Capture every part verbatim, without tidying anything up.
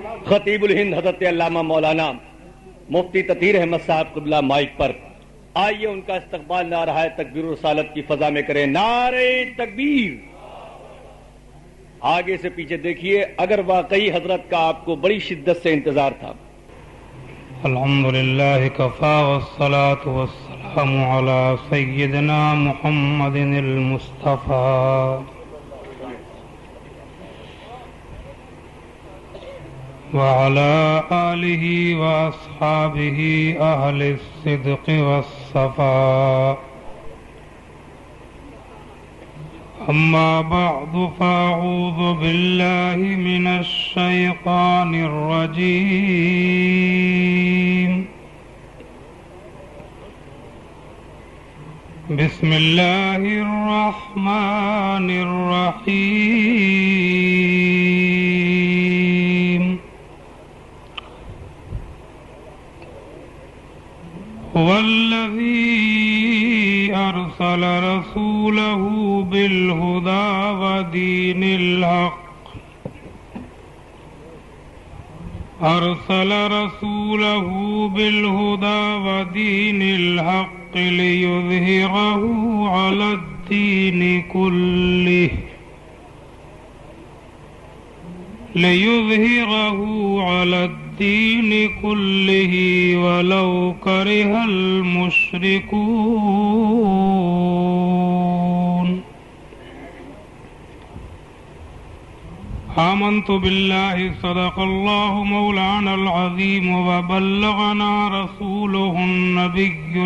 خطیب الہند حضرت علامہ مولانا مفتی تطہیر احمد صاحب قبلہ مائک پر، آئیے ان کا استقبال نعرہ تکبیر و رسالت کی فضا میں کریں. نعرہ تکبیر. آگے سے پیچھے دیکھیے، اگر واقعی حضرت کا آپ کو بڑی شدت سے انتظار تھا. الحمدللہ کفا والصلاة والسلام علی سیدنا محمد المصطفیٰ وعلى آلہ واصحابہ اہل الصدق والصفاء. اما بعد فاعوذ باللہ من الشیطان الرجیم. بسم اللہ الرحمن الرحیم. والذی ارسل رسوله بالهدى ودین الحق ارسل رسوله بالهدى ودین الحق ليظهره على الدین كله ليظهره على الدين كله ولو كره المشركون. آمنت بالله صدق الله مولانا العظيم وبلغنا رسوله النبي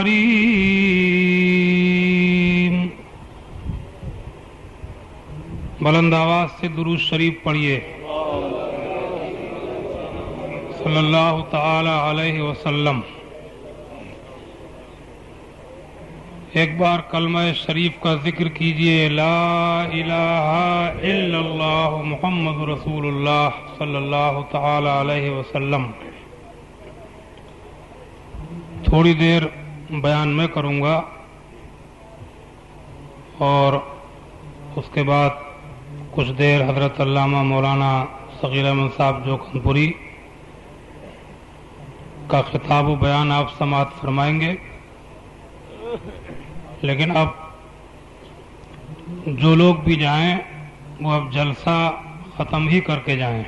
الكريم. بلند آواز سے درود شریف پڑھیے. صلی اللہ تعالی علیہ وسلم. ایک بار کلمہ شریف کا ذکر کیجئے، لا الہ الا اللہ محمد رسول اللہ صلی اللہ تعالی علیہ وسلم. تھوڑی دیر بیان میں کروں گا اور اس کے بعد کچھ دیر حضرت علامہ مولانا صغیر احمد صاحب جوکھن پوری کا خطاب و بیان آپ سماعت فرمائیں گے. لیکن اب جو لوگ بھی جائیں وہ اب جلسہ ختم ہی کر کے جائیں.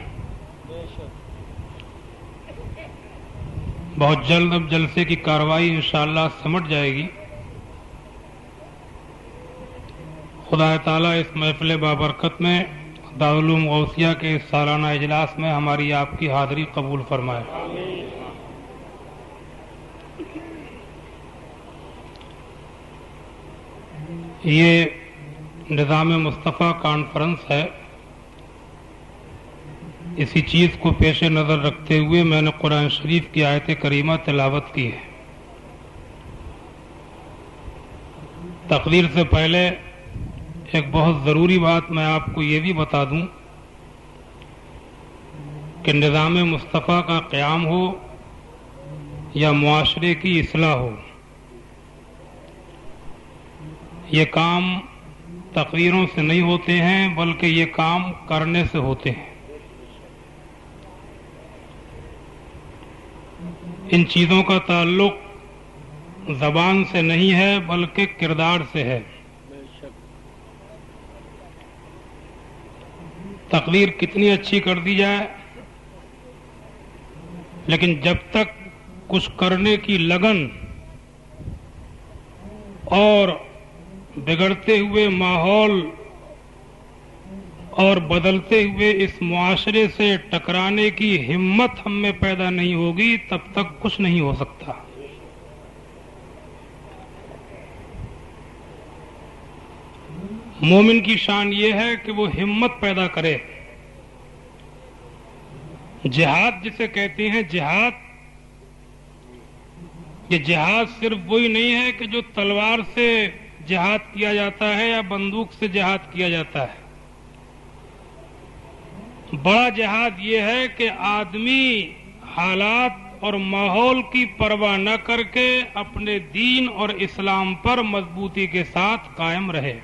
بہت جلد اب جلسے کی کارروائی انشاءاللہ سمٹ جائے گی. خدا تعالیٰ اس محفل بابرکت میں دارالعلوم غوثیہ کے اس سالانہ اجلاس میں ہماری آپ کی حاضری قبول فرمائے. یہ نظام مصطفیٰ کانفرنس ہے. اسی چیز کو پیش نظر رکھتے ہوئے میں نے قرآن شریف کی آیت کریمہ تلاوت کی ہے. تقریر سے پہلے ایک بہت ضروری بات میں آپ کو یہ بھی بتا دوں کہ نظام مصطفیٰ کا قیام ہو یا معاشرے کی اصلاح ہو، یہ کام تقریروں سے نہیں ہوتے ہیں بلکہ یہ کام کرنے سے ہوتے ہیں. ان چیزوں کا تعلق زبان سے نہیں ہے بلکہ کردار سے ہے. تقریر کتنی اچھی کر دی جائے لیکن جب تک کچھ کرنے کی لگن اور بگڑتے ہوئے ماحول اور بدلتے ہوئے اس معاشرے سے ٹکرانے کی ہمت ہم میں پیدا نہیں ہوگی تب تک کچھ نہیں ہو سکتا. مومن کی شان یہ ہے کہ وہ ہمت پیدا کرے. جہاد جسے کہتے ہیں جہاد، یہ جہاد صرف وہی نہیں ہے کہ جو تلوار سے جہاد کیا جاتا ہے یا بندوق سے جہاد کیا جاتا ہے. بڑا جہاد یہ ہے کہ آدمی حالات اور ماحول کی پرواہ نہ کر کے اپنے دین اور اسلام پر مضبوطی کے ساتھ قائم رہے.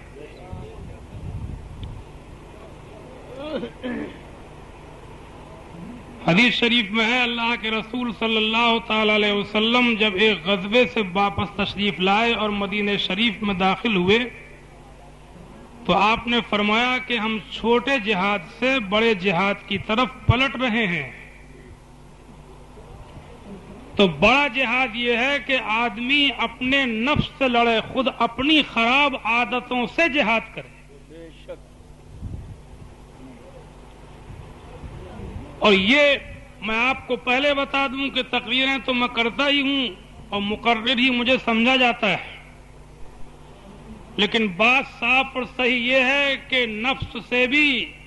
حدیث شریف میں ہے اللہ کے رسول صلی اللہ تعالی علیہ وسلم جب ایک غزوے سے واپس تشریف لائے اور مدینہ شریف میں داخل ہوئے تو آپ نے فرمایا کہ ہم چھوٹے جہاد سے بڑے جہاد کی طرف پلٹ رہے ہیں. تو بڑا جہاد یہ ہے کہ آدمی اپنے نفس سے لڑے، خود اپنی خراب عادتوں سے جہاد کرے. اور یہ میں آپ کو پہلے بتا دوں کہ تقریریں تو میں کرتا ہی ہوں اور مقرر ہی مجھے سمجھا جاتا ہے، لیکن بات صاف اور صحیح یہ ہے کہ نفس سے بھی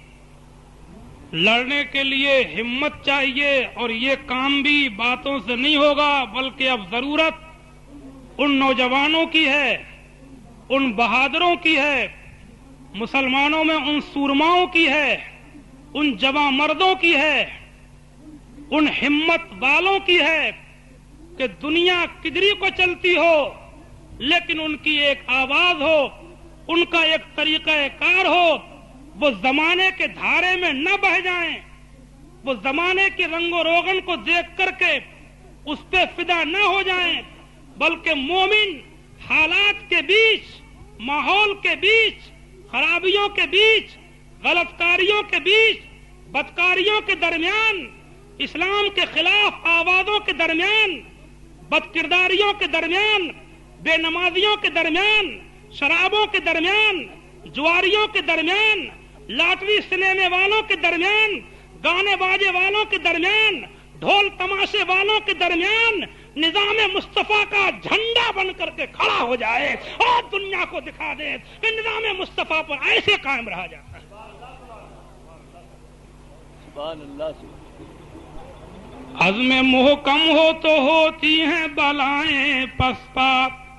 لڑنے کے لیے ہمت چاہیے، اور یہ کام بھی باتوں سے نہیں ہوگا، بلکہ اب ضرورت ان نوجوانوں کی ہے، ان بہادروں کی ہے، مسلمانوں میں ان سورماؤں کی ہے، ان جواں مردوں کی ہے، ان ہمت والوں کی ہے کہ دنیا کدری کو چلتی ہو لیکن ان کی ایک آواز ہو، ان کا ایک طریقہ کار ہو، وہ زمانے کے دھارے میں نہ بہہ جائیں، وہ زمانے کے رنگ و روغن کو دیکھ کر کے اس پہ فدا نہ ہو جائیں، بلکہ مومن حالات کے بیچ، ماحول کے بیچ، خرابیوں کے بیچ، غلط کاریوں کے بیچ، بدکاریوں کے درمیان، اسلام کے خلاف آوازوں کے درمیان، بد کرداریوں کے درمیان، بے نمازیوں کے درمیان، شرابوں کے درمیان، جواریوں کے درمیان، لاٹری سنینے والوں کے درمیان، گانے باجے والوں کے درمیان، ڈھول تماشے والوں کے درمیان نظام مصطفیٰ کا جھنڈا بن کر کے کھڑا ہو جائے اور دنیا کو دکھا دے کہ نظام مصطفیٰ پر ایسے قائم رہا جاتا ہے. سبحان اللہ. عزم محکم ہو تو ہوتی ہیں بلائیں پسپا،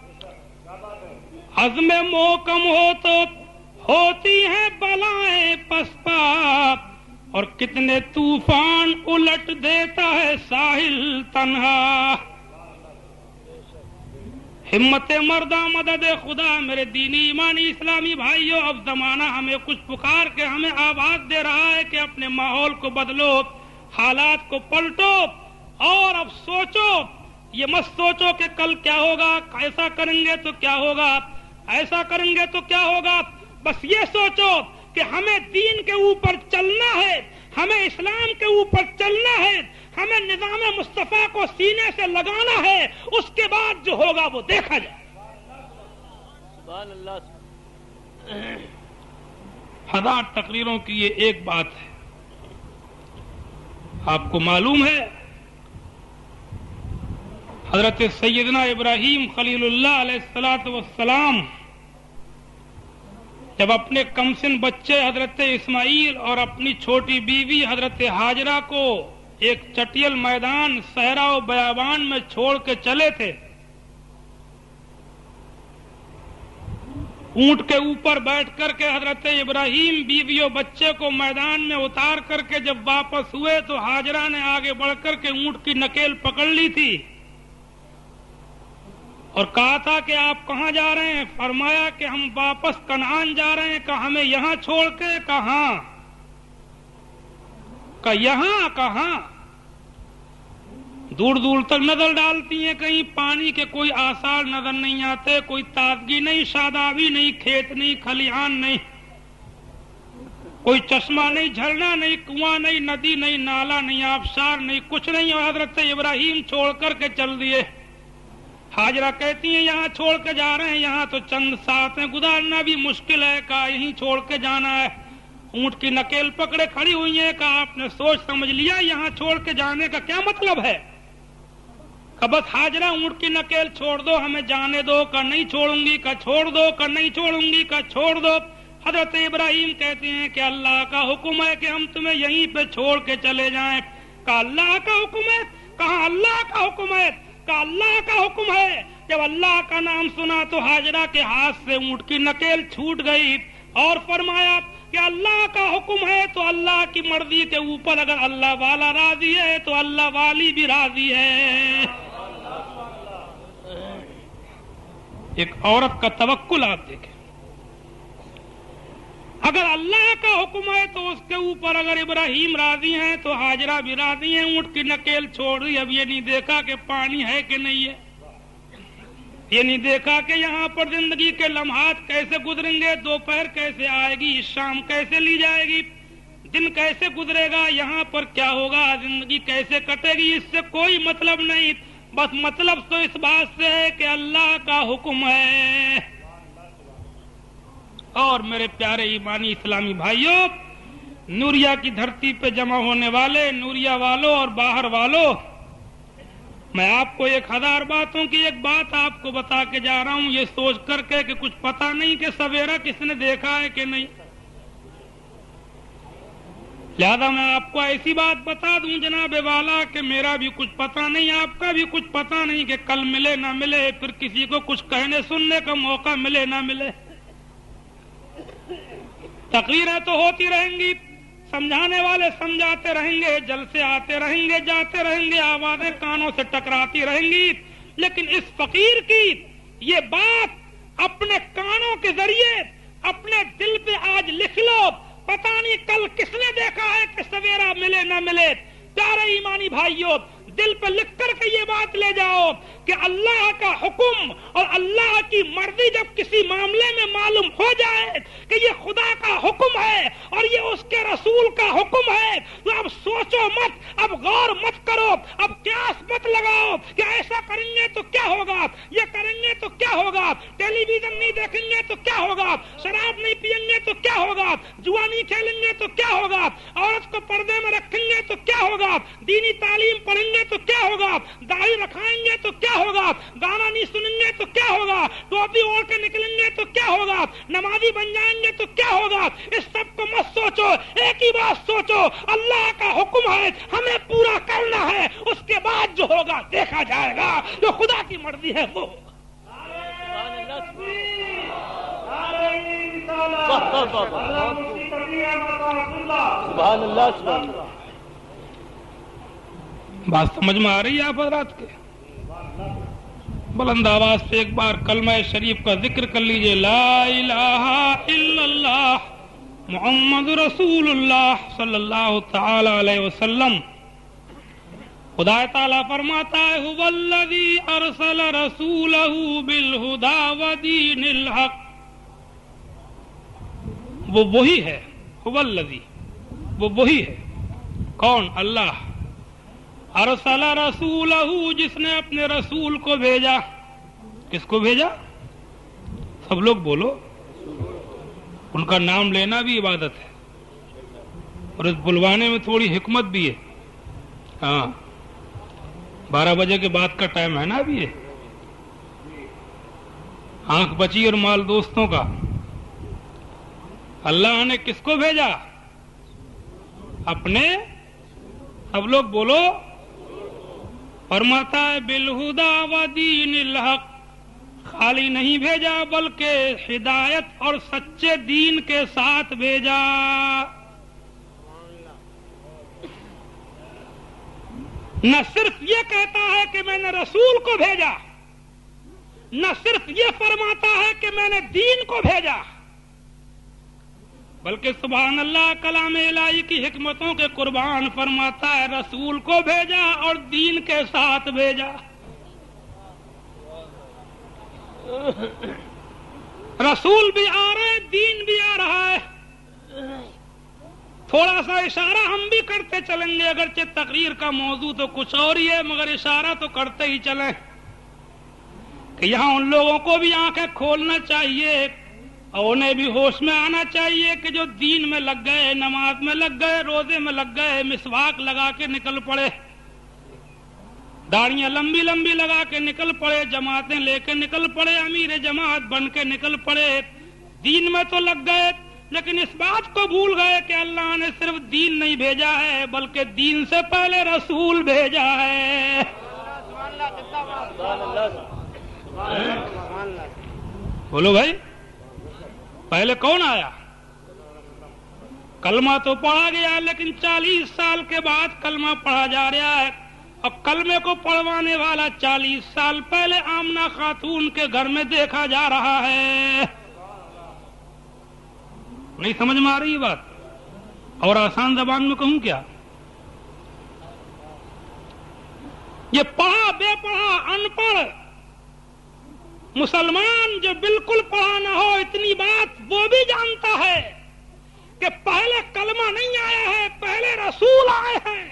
عزم محکم ہو تو ہوتی ہیں بلائیں پسپا، اور کتنے طوفان الٹ دیتا ہے ساحل تنہا. ہمت مردہ مدد خدا. میرے دینی ایمانی اسلامی بھائیوں، اب زمانہ ہمیں کچھ پکار کے ہمیں آواز دے رہا ہے کہ اپنے ماحول کو بدلو، حالات کو پلٹو، اور اب سوچو. یہ مت سوچو کہ کل کیا ہوگا، ایسا کریں گے تو کیا ہوگا، ایسا کریں گے تو کیا ہوگا. بس یہ سوچو کہ ہمیں دین کے اوپر چلنا ہے، ہمیں اسلام کے اوپر چلنا ہے، ہمیں نظام مصطفیٰ کو سینے سے لگانا ہے، اس کے بعد جو ہوگا وہ دیکھا جائے. سبحان اللہ. ہزار تقریروں کی یہ ایک بات ہے. آپ کو معلوم ہے حضرت سیدنا ابراہیم خلیل اللہ علیہ الصلوۃ والسلام جب اپنے کمسن بچے حضرت اسماعیل اور اپنی چھوٹی بیوی حضرت ہاجرہ کو ایک چٹیل میدان صحرا و بیابان میں چھوڑ کے چلے تھے، اونٹ کے اوپر بیٹھ کر کے حضرت ابراہیم بیوی و بچے کو میدان میں اتار کر کے جب واپس ہوئے تو ہاجرہ نے آگے بڑھ کر کے اونٹ کی نکیل پکڑ لی تھی اور کہا تھا کہ آپ کہاں جا رہے ہیں؟ فرمایا کہ ہم واپس کنعان جا رہے ہیں. کہا ہمیں یہاں چھوڑ کے؟ کہاں؟ کہ یہاں کہاں؟ دور دور تک نظر ڈالتی ہیں، کہیں پانی کے کوئی آثار نظر نہیں آتے، کوئی تازگی نہیں، شادابی نہیں، کھیت نہیں، کھلیان نہیں، کوئی چشمہ نہیں، جھرنا نہیں، کنواں نہیں، ندی نہیں، نالا نہیں، آبشار نہیں، کچھ نہیں. اور حضرت ابراہیم چھوڑ کر کے چل دیے. ہاجرہ کہتی ہیں یہاں چھوڑ کے جا رہے ہیں، یہاں تو چند ساتیں گزارنا بھی مشکل ہے، کہا یہیں چھوڑ کے جانا ہے. اونٹ کی نکیل پکڑے کھڑی ہوئی ہیں، کہا آپ نے سوچ سمجھ لیا یہاں چھوڑ کے جانے کا کیا مطلب ہے؟ کہ بس ہاجرہ اونٹ کی نکیل چھوڑ دو، ہمیں جانے دو. کہ نہیں چھوڑوں گی. کہ چھوڑ دو. کہ نہیں چھوڑوں گی. کہ چھوڑ دو. حضرت ابراہیم کہتے ہیں کہ اللہ کا حکم ہے کہ ہم تمہیں یہیں پہ چھوڑ کے چلے جائیں. کہ اللہ کا حکم ہے. کہاں اللہ کا حکم ہے؟ کہ اللہ کا حکم ہے. جب اللہ کا نام سنا تو ہاجرہ کے ہاتھ سے اونٹ کی نکیل چھوٹ گئی اور فرمایا کہ اللہ کا حکم ہے تو اللہ کی مرضی کے اوپر اگر اللہ والا راضی ہے تو اللہ والی بھی راضی ہے. ایک عورت کا توکل آپ دیکھیں. اگر اللہ کا حکم ہے تو اس کے اوپر اگر ابراہیم راضی ہیں تو ہاجرہ بھی راضی ہیں. اونٹ کی نکیل چھوڑ دی. اب یہ نہیں دیکھا کہ پانی ہے کہ نہیں ہے, یہ نہیں دیکھا کہ یہاں پر زندگی کے لمحات کیسے گزریں گے, دوپہر کیسے آئے گی, شام کیسے لی جائے گی, دن کیسے گزرے گا, یہاں پر کیا ہوگا, زندگی کیسے کٹے گی. اس سے کوئی مطلب نہیں, بس مطلب تو اس بات سے ہے کہ اللہ کا حکم ہے. اور میرے پیارے ایمانی اسلامی بھائیوں, نوریا کی دھرتی پہ جمع ہونے والے نوریا والوں اور باہر والوں, میں آپ کو ایک ہزار باتوں کی ایک بات آپ کو بتا کے جا رہا ہوں, یہ سوچ کر کے کہ کچھ پتا نہیں کہ سویرا کس نے دیکھا ہے کہ نہیں. لہذا میں آپ کو ایسی بات بتا دوں جناب والا کہ میرا بھی کچھ پتا نہیں, آپ کا بھی کچھ پتا نہیں کہ کل ملے نہ ملے, پھر کسی کو کچھ کہنے سننے کا موقع ملے نہ ملے. تقریریں تو ہوتی رہیں گی, سمجھانے والے سمجھاتے رہیں گے, جلسے آتے رہیں گے, جاتے رہیں گے, آوازیں کانوں سے ٹکراتی رہیں گی, لیکن اس فقیر کی یہ بات اپنے کانوں کے ذریعے اپنے دل پہ آج لکھ لو. پتہ نہیں کل کس نے دیکھا ہے کہ سویرا ملے نہ ملے. پیارے ایمانی بھائیوں, دل پہ لکھ کر کے یہ بات لے جاؤ کہ اللہ کا حکم اور اللہ کی مرضی جب کسی معاملے میں معلوم ہو جائے کہ یہ خدا کا حکم ہے اور یہ اس کے رسول کا حکم ہے, تو اب سوچو مت, اب غور مت کرو, اب قیاس مت لگاؤ کہ ایسا کریں گے تو کیا ہوگا, یہ کریں گے تو کیا ہوگا, ٹیلی ویژن نہیں دیکھیں گے تو کیا ہوگا, شراب نہیں پیئیں گے تو کیا ہوگا, جوا نہیں کھیلیں گے تو کیا ہوگا, عورت کو پردے میں رکھیں گے تو کیا ہوگا, دینی تعلیم پڑھیں گے تو کیا ہوگا, داڑھی رکھائیں گے تو کیا ہوگا, گانا نہیں سنیں گے تو کیا ہوگا, ٹوپی اوڑھ کے نکلیں گے تو کیا ہوگا, نمازی بن جائیں گے تو کیا ہوگا. اس سب کو مت سوچو, ایک ہی بات سوچو, اللہ کا حکم ہے, ہمیں پورا کرنا ہے, اس کے بعد جو ہوگا دیکھا جائے گا, جو خدا کی مرضی ہے وہ ہوگا. سبحان اللہ, سبحان اللہ. بات سمجھ میں آ رہی ہے آپ حضرات کے؟ بلند آواز سے ایک بار کلمہ شریف کا ذکر کر لیجئے, لا الہ الا اللہ محمد رسول اللہ صلی اللہ تعالی علیہ وسلم. خدا تعالیٰ فرماتا ہے, هو الذی ارسل رسولہ بالہدی ودین الحق. وہ وہی ہے, هو الذی, وہ وہی ہے. کون؟ اللہ. ارسل رسولہ, جس نے اپنے رسول کو بھیجا. کس کو بھیجا؟ سب لوگ بولو. ان کا نام لینا بھی عبادت ہے, اور اس بلوانے میں تھوڑی حکمت بھی ہے. ہاں, بارہ بجے کے بعد کا ٹائم ہے نا ابھی, یہ آنکھ بچی اور مال دوستوں کا. اللہ نے کس کو بھیجا؟ اپنے. سب لوگ بولو. فرماتا ہے بالہدا ودین الحق, خالی نہیں بھیجا بلکہ ہدایت اور سچے دین کے ساتھ بھیجا. نہ صرف یہ کہتا ہے کہ میں نے رسول کو بھیجا, نہ صرف یہ فرماتا ہے کہ میں نے دین کو بھیجا, بلکہ سبحان اللہ کلام الہی کی حکمتوں کے قربان فرماتا ہے رسول کو بھیجا اور دین کے ساتھ بھیجا. رسول بھی آ رہا ہے, دین بھی آ رہا ہے. تھوڑا سا اشارہ ہم بھی کرتے چلیں گے, اگرچہ تقریر کا موضوع تو کچھ اور ہی ہے, مگر اشارہ تو کرتے ہی چلیں کہ یہاں ان لوگوں کو بھی آنکھیں کھولنا چاہیے اور انہیں بھی ہوش میں آنا چاہیے کہ جو دین میں لگ گئے, نماز میں لگ گئے, روزے میں لگ گئے, مسواک لگا کے نکل پڑے, داڑیاں لمبی لمبی لگا کے نکل پڑے, جماعتیں لے کے نکل پڑے, امیر جماعت بن کے نکل پڑے, دین میں تو لگ گئے, لیکن اس بات کو بھول گئے کہ اللہ نے صرف دین نہیں بھیجا ہے بلکہ دین سے پہلے رسول بھیجا ہے. بولو بھائی, پہلے کون آیا؟ کلمہ تو پڑھا گیا, لیکن چالیس سال کے بعد کلمہ پڑھا جا رہا ہے, اور کلمے کو پڑھوانے والا چالیس سال پہلے آمنہ خاتون کے گھر میں دیکھا جا رہا ہے. نہیں سمجھ میں آ رہی بات؟ اور آسان زبان میں کہوں کیا؟ یہ پڑھا بے پڑھا ان پڑھ مسلمان جو بالکل پڑھا نہ ہو اتنی بات وہ بھی جانتا ہے کہ پہلے کلمہ نہیں آیا ہے، پہلے رسول آئے ہیں۔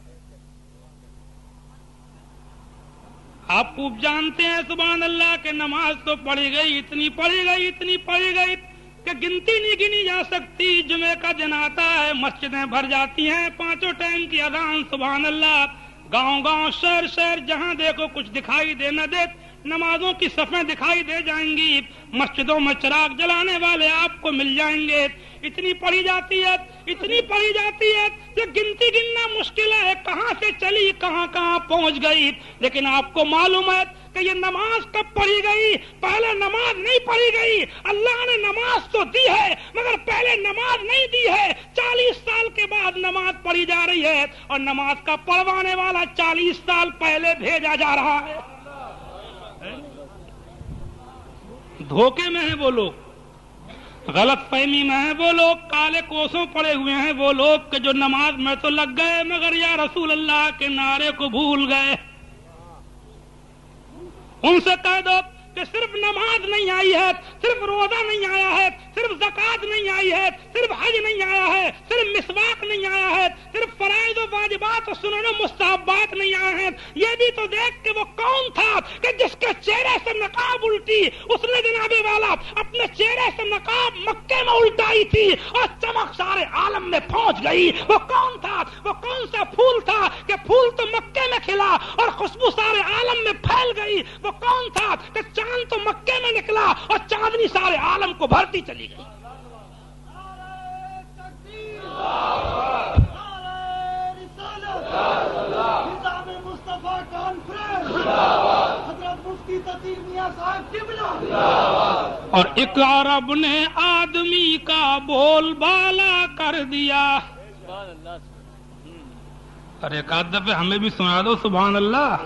آپ خوب جانتے ہیں سبحان اللہ کہ نماز تو پڑھی گئی، اتنی پڑھی گئی اتنی پڑھی گئی کہ گنتی نہیں گنی جا سکتی۔ جمعے کا دن آتا ہے، مسجدیں بھر جاتی ہیں، پانچوں ٹائم کی اذان سبحان اللہ، گاؤں گاؤں شہر شہر جہاں دیکھو کچھ دکھائی دے نہ دے نمازوں کی صفیں دکھائی دے جائیں گی، مسجدوں میں چراغ جلانے والے آپ کو مل جائیں گے۔ اتنی پڑھی جاتی ہے اتنی پڑھی جاتی ہے کہ گنتی گننا مشکل ہے، کہاں سے چلی کہاں کہاں پہنچ گئی۔ لیکن آپ کو معلوم ہے کہ یہ نماز کب پڑھی گئی؟ پہلے نماز نہیں پڑھی گئی، اللہ نے نماز تو دی ہے مگر پہلے نماز نہیں دی ہے۔ چالیس سال کے بعد نماز پڑھی جا رہی ہے اور نماز کا پڑھوانے والا چالیس سال پہلے بھیجا جا رہا ہے۔ دھوکے میں ہیں وہ لوگ، غلط فہمی میں ہیں وہ لوگ، کالے کوسوں پڑے ہوئے ہیں وہ لوگ کہ جو نماز میں تو لگ گئے مگر یا رسول اللہ کے نعرے کو بھول گئے۔ ان سے کہہ دو کہ صرف نماز نہیں آئی ہے، صرف روزہ نہیں آیا ہے، صرف زکوٰۃ نہیں آئی ہے، صرف حج نہیں آیا ہے، صرف مسواک نہیں آیا ہے، صرف فرائض و واجبات و سنن و مستحبات نہیں آئے ہیں، یہ بھی تو دیکھ کہ وہ کون تھا کہ جس کے چہرے سے نقاب الٹی اس نے جناب والا اپنے چہرے سے نقاب مکے میں الٹائی تھی اور چمک سارے عالم میں پہنچ گئی۔ وہ کون تھا؟ وہ کون سا پھول تھا کہ پھول تو مکے میں کھلا اور خوشبو سارے عالم میں پھیل گئی؟ وہ کون تھا کہ چاند تو مکے میں نکلا اور چاندنی سارے عالم کو بھرتی چلی گئی؟ اور ایک عرب نے آدمی کا بول بالا کر دیا۔ ارے ایک آدھ دفعہ ہمیں بھی سنا دو سبحان اللہ،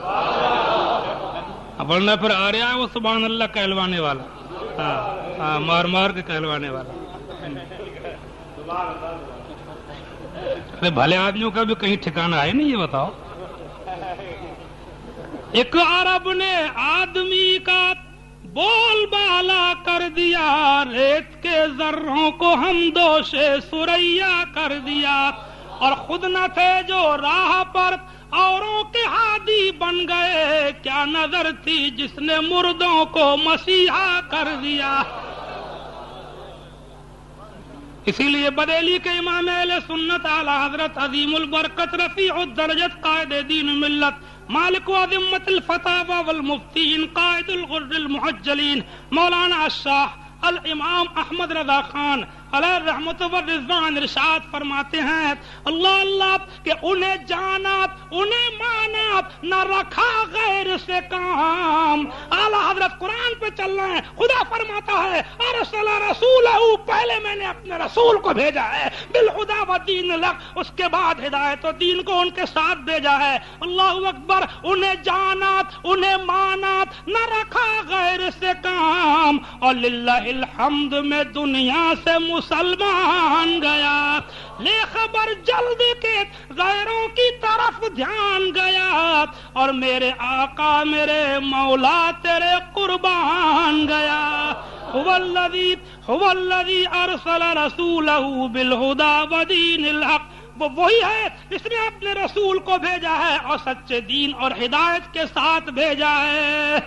ورنہ پھر آ رہا ہے وہ سبحان اللہ کہلوانے والا، ہاں ہاں مار مار کے کہلوانے والا۔ ارے بھلے آدمیوں کا بھی کہیں ٹھکانا ہے نہیں، یہ بتاؤ۔ ایک عرب نے آدمی کا بول بالا کر دیا، ریت کے ذروں کو ہم دوشے سریا کر دیا، اور خود نہ تھے جو راہ پر اوروں کے ہادی بن گئے، کیا نظر تھی جس نے مردوں کو مسیحا کر دیا۔ اسی لیے بریلی کے امام اہل سنت اعلی حضرت عظیم البرکت رفیع الدرجت قائد دین ملت مالک و عظمت الفتاوی والمفتین قائد الغر المحجلین مولانا الشاہ الامام احمد رضا خان علیہ رحمت و رضوان ارشاد فرماتے ہیں اللہ اللہ کہ انہیں جانات انہیں مانات نہ رکھا غیر سے کام۔ اعلیٰ حضرت قرآن پہ چل رہے ہیں، خدا فرماتا ہے ارسل رسولہ، پہلے میں نے اپنے رسول کو بھیجا ہے، بالہدی و دین الحق، اس کے بعد ہدایت و دین کو ان کے ساتھ بھیجا ہے۔ اللہ اکبر، انہیں جانات انہیں مانات نہ رکھا غیر سے کام، اور للہ الحمد میں دنیا سے مسلمان گیا، لے خبر جلد کے غیروں کی طرف دھیان گیا، اور میرے آقا میرے مولا تیرے قربان گیا۔ هو الذی هو الذی ارسل رسولہ بالہدی ودین الحق، وہ وہی ہے جس نے اپنے رسول کو بھیجا ہے اور سچے دین اور ہدایت کے ساتھ بھیجا ہے۔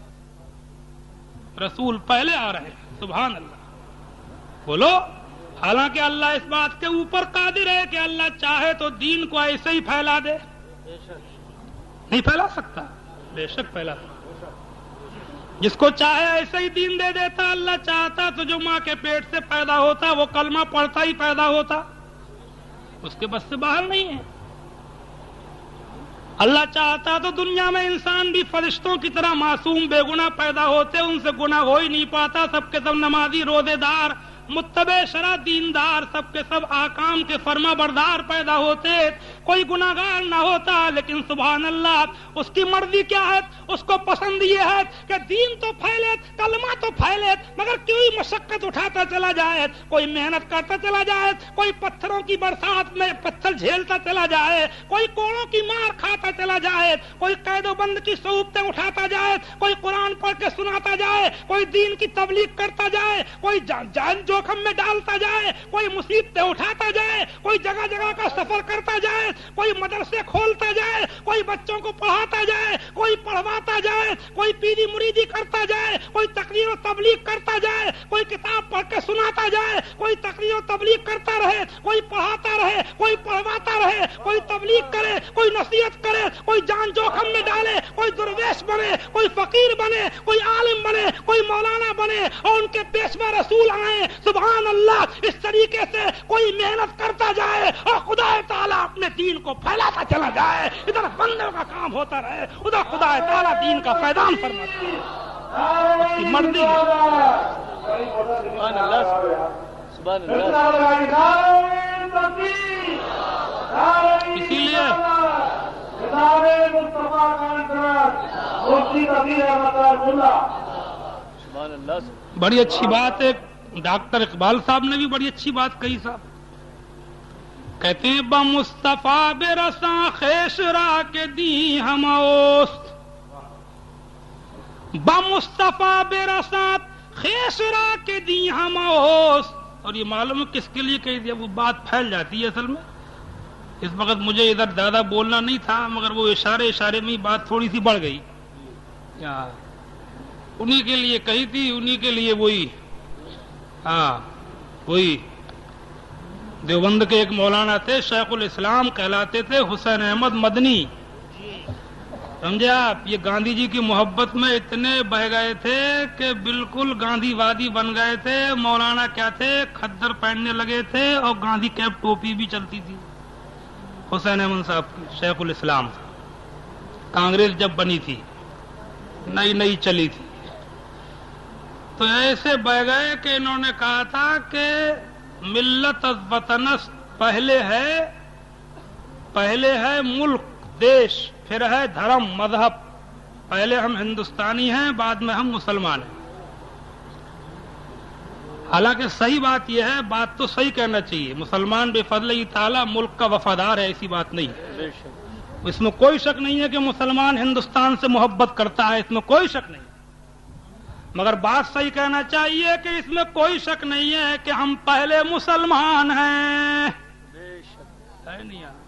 رسول پہلے آ رہے ہیں، سبحان اللہ، بولو۔ حالانکہ اللہ اس بات کے اوپر قادر ہے کہ اللہ چاہے تو دین کو ایسے ہی پھیلا دے، نہیں پھیلا سکتا؟ بے شک پھیلا سکتا، جس کو چاہے ایسے ہی دین دے دیتا۔ اللہ چاہتا تو جو ماں کے پیٹ سے پیدا ہوتا وہ کلمہ پڑھتا ہی پیدا ہوتا، اس کے بس سے باہر نہیں ہے۔ اللہ چاہتا تو دنیا میں انسان بھی فرشتوں کی طرح معصوم بے گناہ پیدا ہوتے، ان سے گناہ ہو ہی نہیں پاتا، سب کے سب نمازی روزے دار متبع شرع دیندار سب کے سب آکام کے فرما بردار پیدا ہوتے، کوئی گناہگار نہ ہوتا، لیکن سبحان اللہ اس کی مرضی کیا ہے، اس کو پسند یہ ہے کہ دین تو پھیلے، کلمہ تو پھیلے، مگر کوئی مشقت اٹھاتا چلا جائے، کوئی محنت کرتا چلا جائے، کوئی پتھروں کی برسات میں پتھر جھیلتا چلا جائے، کوئی کوڑوں کی مار کھاتا چلا جائے، کوئی قید و بند کی صعوبتیں اٹھاتا جائے، کوئی قرآن پڑھ کے سناتا جائے، کوئی دین کی تبلیغ کرتا جائے، کوئی جان جوخم میں ڈالتا جائے، کوئی مصیبتیں اٹھاتا جائے، کوئی جگہ جگہ کا سفر کرتا جائے، کوئی مدرسے کھولتا جائے، کوئی بچوں کو پڑھاتا جائے، کوئی پڑھواتا جائے، کوئی پیری مریدی کرتا جائے، کوئی تقریر و تبلیغ کرتا جائے، کوئی کتاب پڑھ کے سناتا جائے، کوئی تقریر و تبلیغ کرتا رہے، کوئی پڑھاتا رہے، کوئی پڑھواتا رہے، کوئی تبلیغ کرے، کوئی نصیحت کرے، کوئی جان جوخم میں ڈالے، کوئی درویش بنے، کوئی فقیر بنے، کوئی عالم بنے، کوئی مولانا بنے اور ان کے پیشوا رسول آئے، سبحان اللہ، اس طریقے سے کوئی محنت کرتا جائے اور خدا تعالیٰ اپنے دین کو پھیلاتا چلا جائے، ادھر بندوں کا کام ہوتا رہے، ادھر خدا تعالیٰ دین کا فیضان فرماتا ہے، اس کی مرضی ہے۔ سبحان اللہ، سبحان اللہ۔ اسی لیے بڑی اچھی بات ہے، ڈاکٹر اقبال صاحب نے بھی بڑی اچھی بات کہی صاحب، کہتے ہیں با مصطفیٰ بے رساں خیش را کے دی ہم اوست، با مصطفیٰ بے رساں خیش را کے دی ہم اوست۔ اور یہ معلوم ہے کس کے لیے کہی دیا، وہ بات پھیل جاتی ہے اصل میں۔ اس وقت مجھے ادھر زیادہ بولنا نہیں تھا، مگر وہ اشارے اشارے میں بات تھوڑی سی بڑھ گئی، انہی کے لیے کہی تھی، انہی کے لیے وہی ہاں وہی دیوبند کے ایک مولانا تھے، شیخ الاسلام کہلاتے تھے، حسین احمد مدنی، سمجھے آپ، یہ گاندھی جی کی محبت میں اتنے بہ گئے تھے کہ بالکل گاندھی وادی بن گئے تھے۔ مولانا کیا تھے، کھدر پہننے لگے تھے اور گاندھی کیپ ٹوپی بھی چلتی تھی حسین احمد صاحب کی، شیخ الاسلام۔ کانگریس جب بنی تھی، نئی نئی چلی تھی، تو ایسے بہ گئے کہ انہوں نے کہا تھا کہ ملت از وطنس، پہلے ہے پہلے ہے ملک دیش، پھر ہے دھرم مذہب، پہلے ہم ہندوستانی ہیں، بعد میں ہم مسلمان ہیں۔ حالانکہ صحیح بات یہ ہے، بات تو صحیح کہنا چاہیے، مسلمان بے فضل تعالیٰ ملک کا وفادار ہے، ایسی بات نہیں ہے، اس میں کوئی شک نہیں ہے کہ مسلمان ہندوستان سے محبت کرتا ہے، اس میں کوئی شک نہیں، مگر بات صحیح کہنا چاہیے کہ اس میں کوئی شک نہیں ہے کہ ہم پہلے مسلمان ہیں، ہے نہیں یار،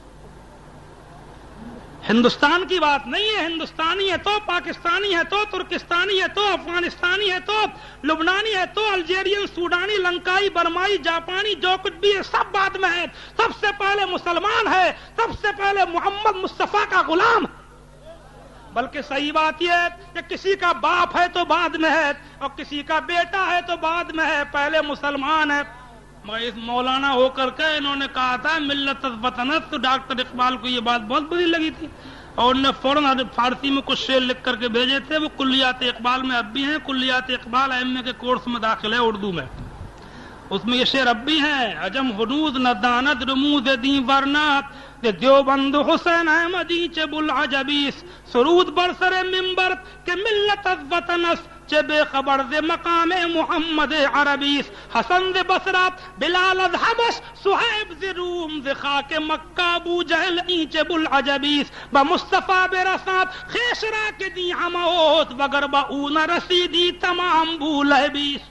ہندوستان کی بات نہیں ہے، ہندوستانی ہے تو پاکستانی ہے تو ترکستانی ہے تو افغانستانی ہے تو لبنانی ہے تو الجیرین، سوڈانی، لنکائی، برمائی، جاپانی، جو کچھ بھی ہے سب بعد میں ہے، سب سے پہلے مسلمان ہے، سب سے پہلے محمد مصطفیٰ کا غلام، بلکہ صحیح بات یہ ہے کہ کسی کا باپ ہے تو بعد میں ہے اور کسی کا بیٹا ہے تو بعد میں ہے، پہلے مسلمان ہے۔ مگر اس مولانا ہو کر کے انہوں نے کہا تھا ملت از وطنس، تو ڈاکٹر اقبال کو یہ بات بہت بری لگی تھی اور انہوں نے فوراً فارسی میں کچھ شعر لکھ کر کے بھیجے تھے، وہ کلیات اقبال میں اب بھی ہیں، کلیات اقبال ایم اے کے کورس میں داخل ہے اردو میں، اس میں یہ شعر اب بھی ہیں، عجم حدود نہ داند رموز دیں ورنات دیوبند حسین احمدی چے بلعجبیس، سرود برسر ممبر کے ملت از وطنس چے بے خبر دے مقام محمد عربیس، حسن دے بصرات بلال از حبش، صہیب دے روم دے خاک مکہ، ابو جہل اینچے بلعجبیس، با مصطفیٰ بے رسات خیش را کے دی ہموت، وگر با اون رسیدی تمام بولہبیس۔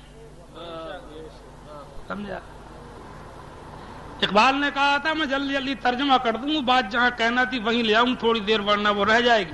سمجھا؟ اقبال نے کہا تھا میں جلدی جلدی ترجمہ کر دوں، بات جہاں کہنا تھی وہیں لے آؤں تھوڑی دیر، ورنہ وہ رہ جائے گی۔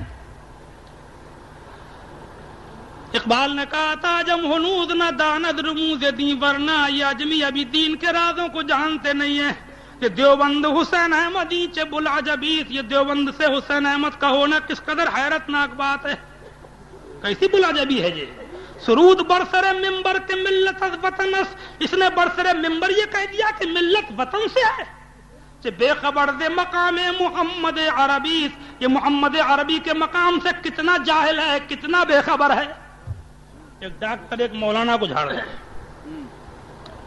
اقبال نے کہا تھا جم ہنود نہ داند رموز دین، ورنہ یہ اجمی ابھی دین کے رازوں کو جانتے نہیں ہیں کہ دیوبند حسین احمدی چے بلعجبیس، یہ دیوبند سے حسین احمد کا ہونا کس قدر حیرت ناک بات ہے، کیسی بلعجبی ہے یہ۔ سرود برسر ممبر کے ملت از وطنس، اس نے برسر ممبر یہ کہہ دیا کہ ملت وطن سے ہے، کہ بے خبر دے مقام محمد عربی، یہ محمد عربی کے مقام سے کتنا جاہل ہے، کتنا بے خبر ہے۔ ایک ڈاکٹر ایک مولانا کو جھاڑ رہا ہے،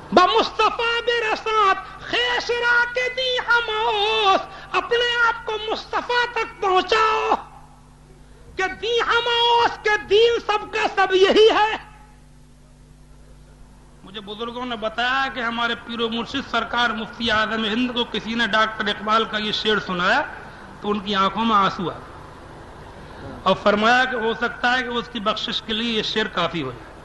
بمصطفیٰ برسات خیسرا کے دی ہموس، اپنے آپ کو مصطفیٰ تک پہنچاؤ کہ دی ہموس کے دین سب کا سب یہی ہے۔ مجھے بزرگوں نے بتایا کہ ہمارے پیر و مرشد سرکار مفتی اعظم ہند کو کسی نے ڈاکٹر اقبال کا یہ شعر سنایا تو ان کی آنکھوں میں آنسو آ اور فرمایا کہ ہو سکتا ہے کہ اس کی بخشش کے لیے یہ شعر کافی ہو جائے۔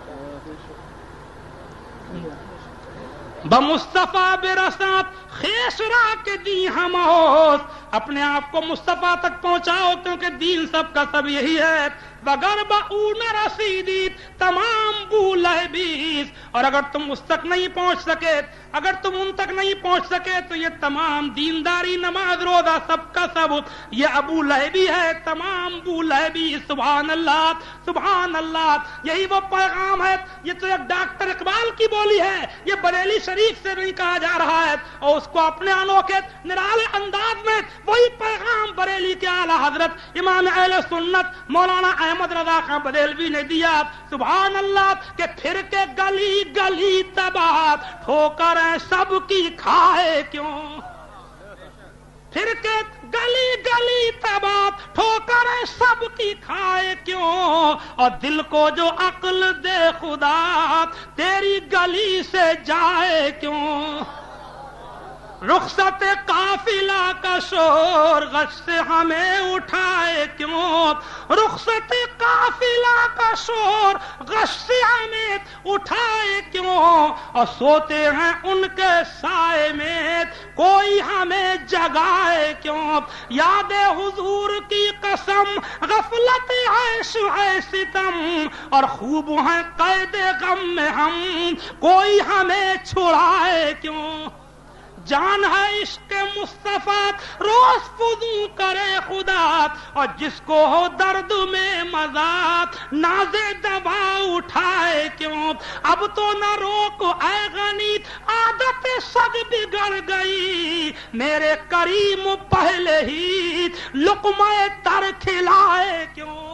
بمصطفیٰ برسات خیسرا کے دی ہموس، اپنے آپ کو مصطفیٰ تک پہنچاؤ کیونکہ دین سب کا سب یہی ہے۔ وگر بہو نہ رسیدی تمام بو لہبیز، اور اگر تم اس تک نہیں پہنچ سکے، اگر تم ان تک نہیں پہنچ سکے تو یہ تمام دینداری نماز روزہ سب کا سب یہ ابو لہبی ہے، تمام بو لہبی۔ سبحان اللہ سبحان اللہ، یہی وہ پیغام ہے۔ یہ تو ایک ڈاکٹر اقبال کی بولی ہے، یہ بریلی شریف سے نہیں کہا جا رہا ہے، اور اس کو اپنے انوکھے نرالے انداز میں وہی پیغام بریلی کے اعلیٰ حضرت امام اہل سنت مولانا احمد رضا خان بریلوی نے دیا۔ سبحان اللہ کہ پھر کے گلی گلی تباہ ٹھوکریں سب کی کھائے کیوں، پھر کے گلی گلی تباہ ٹھوکریں سب کی کھائے کیوں، اور دل کو جو عقل دے خدا تیری گلی سے جائے کیوں۔ رخصت قافلہ کا شور غش سے ہمیں اٹھائے کیوں، رخصت قافلہ کا شور غش سے ہمیں اٹھائے کیوں، اور سوتے ہیں ان کے سائے میں کوئی ہمیں جگائے کیوں۔ یاد حضور کی قسم غفلت عیش ہے ستم، اور خوب ہیں قید غم میں ہم کوئی ہمیں چھڑائے کیوں۔ جان ہے عشق مصطفیٰ روز فضو کرے خدا، اور جس کو ہو درد میں مزات ناز دوا اٹھائے کیوں۔ اب تو نہ روکو اے غنی عادت سگ بگڑ گئی، میرے کریم پہلے ہی لقمہ تر کھلائے کیوں۔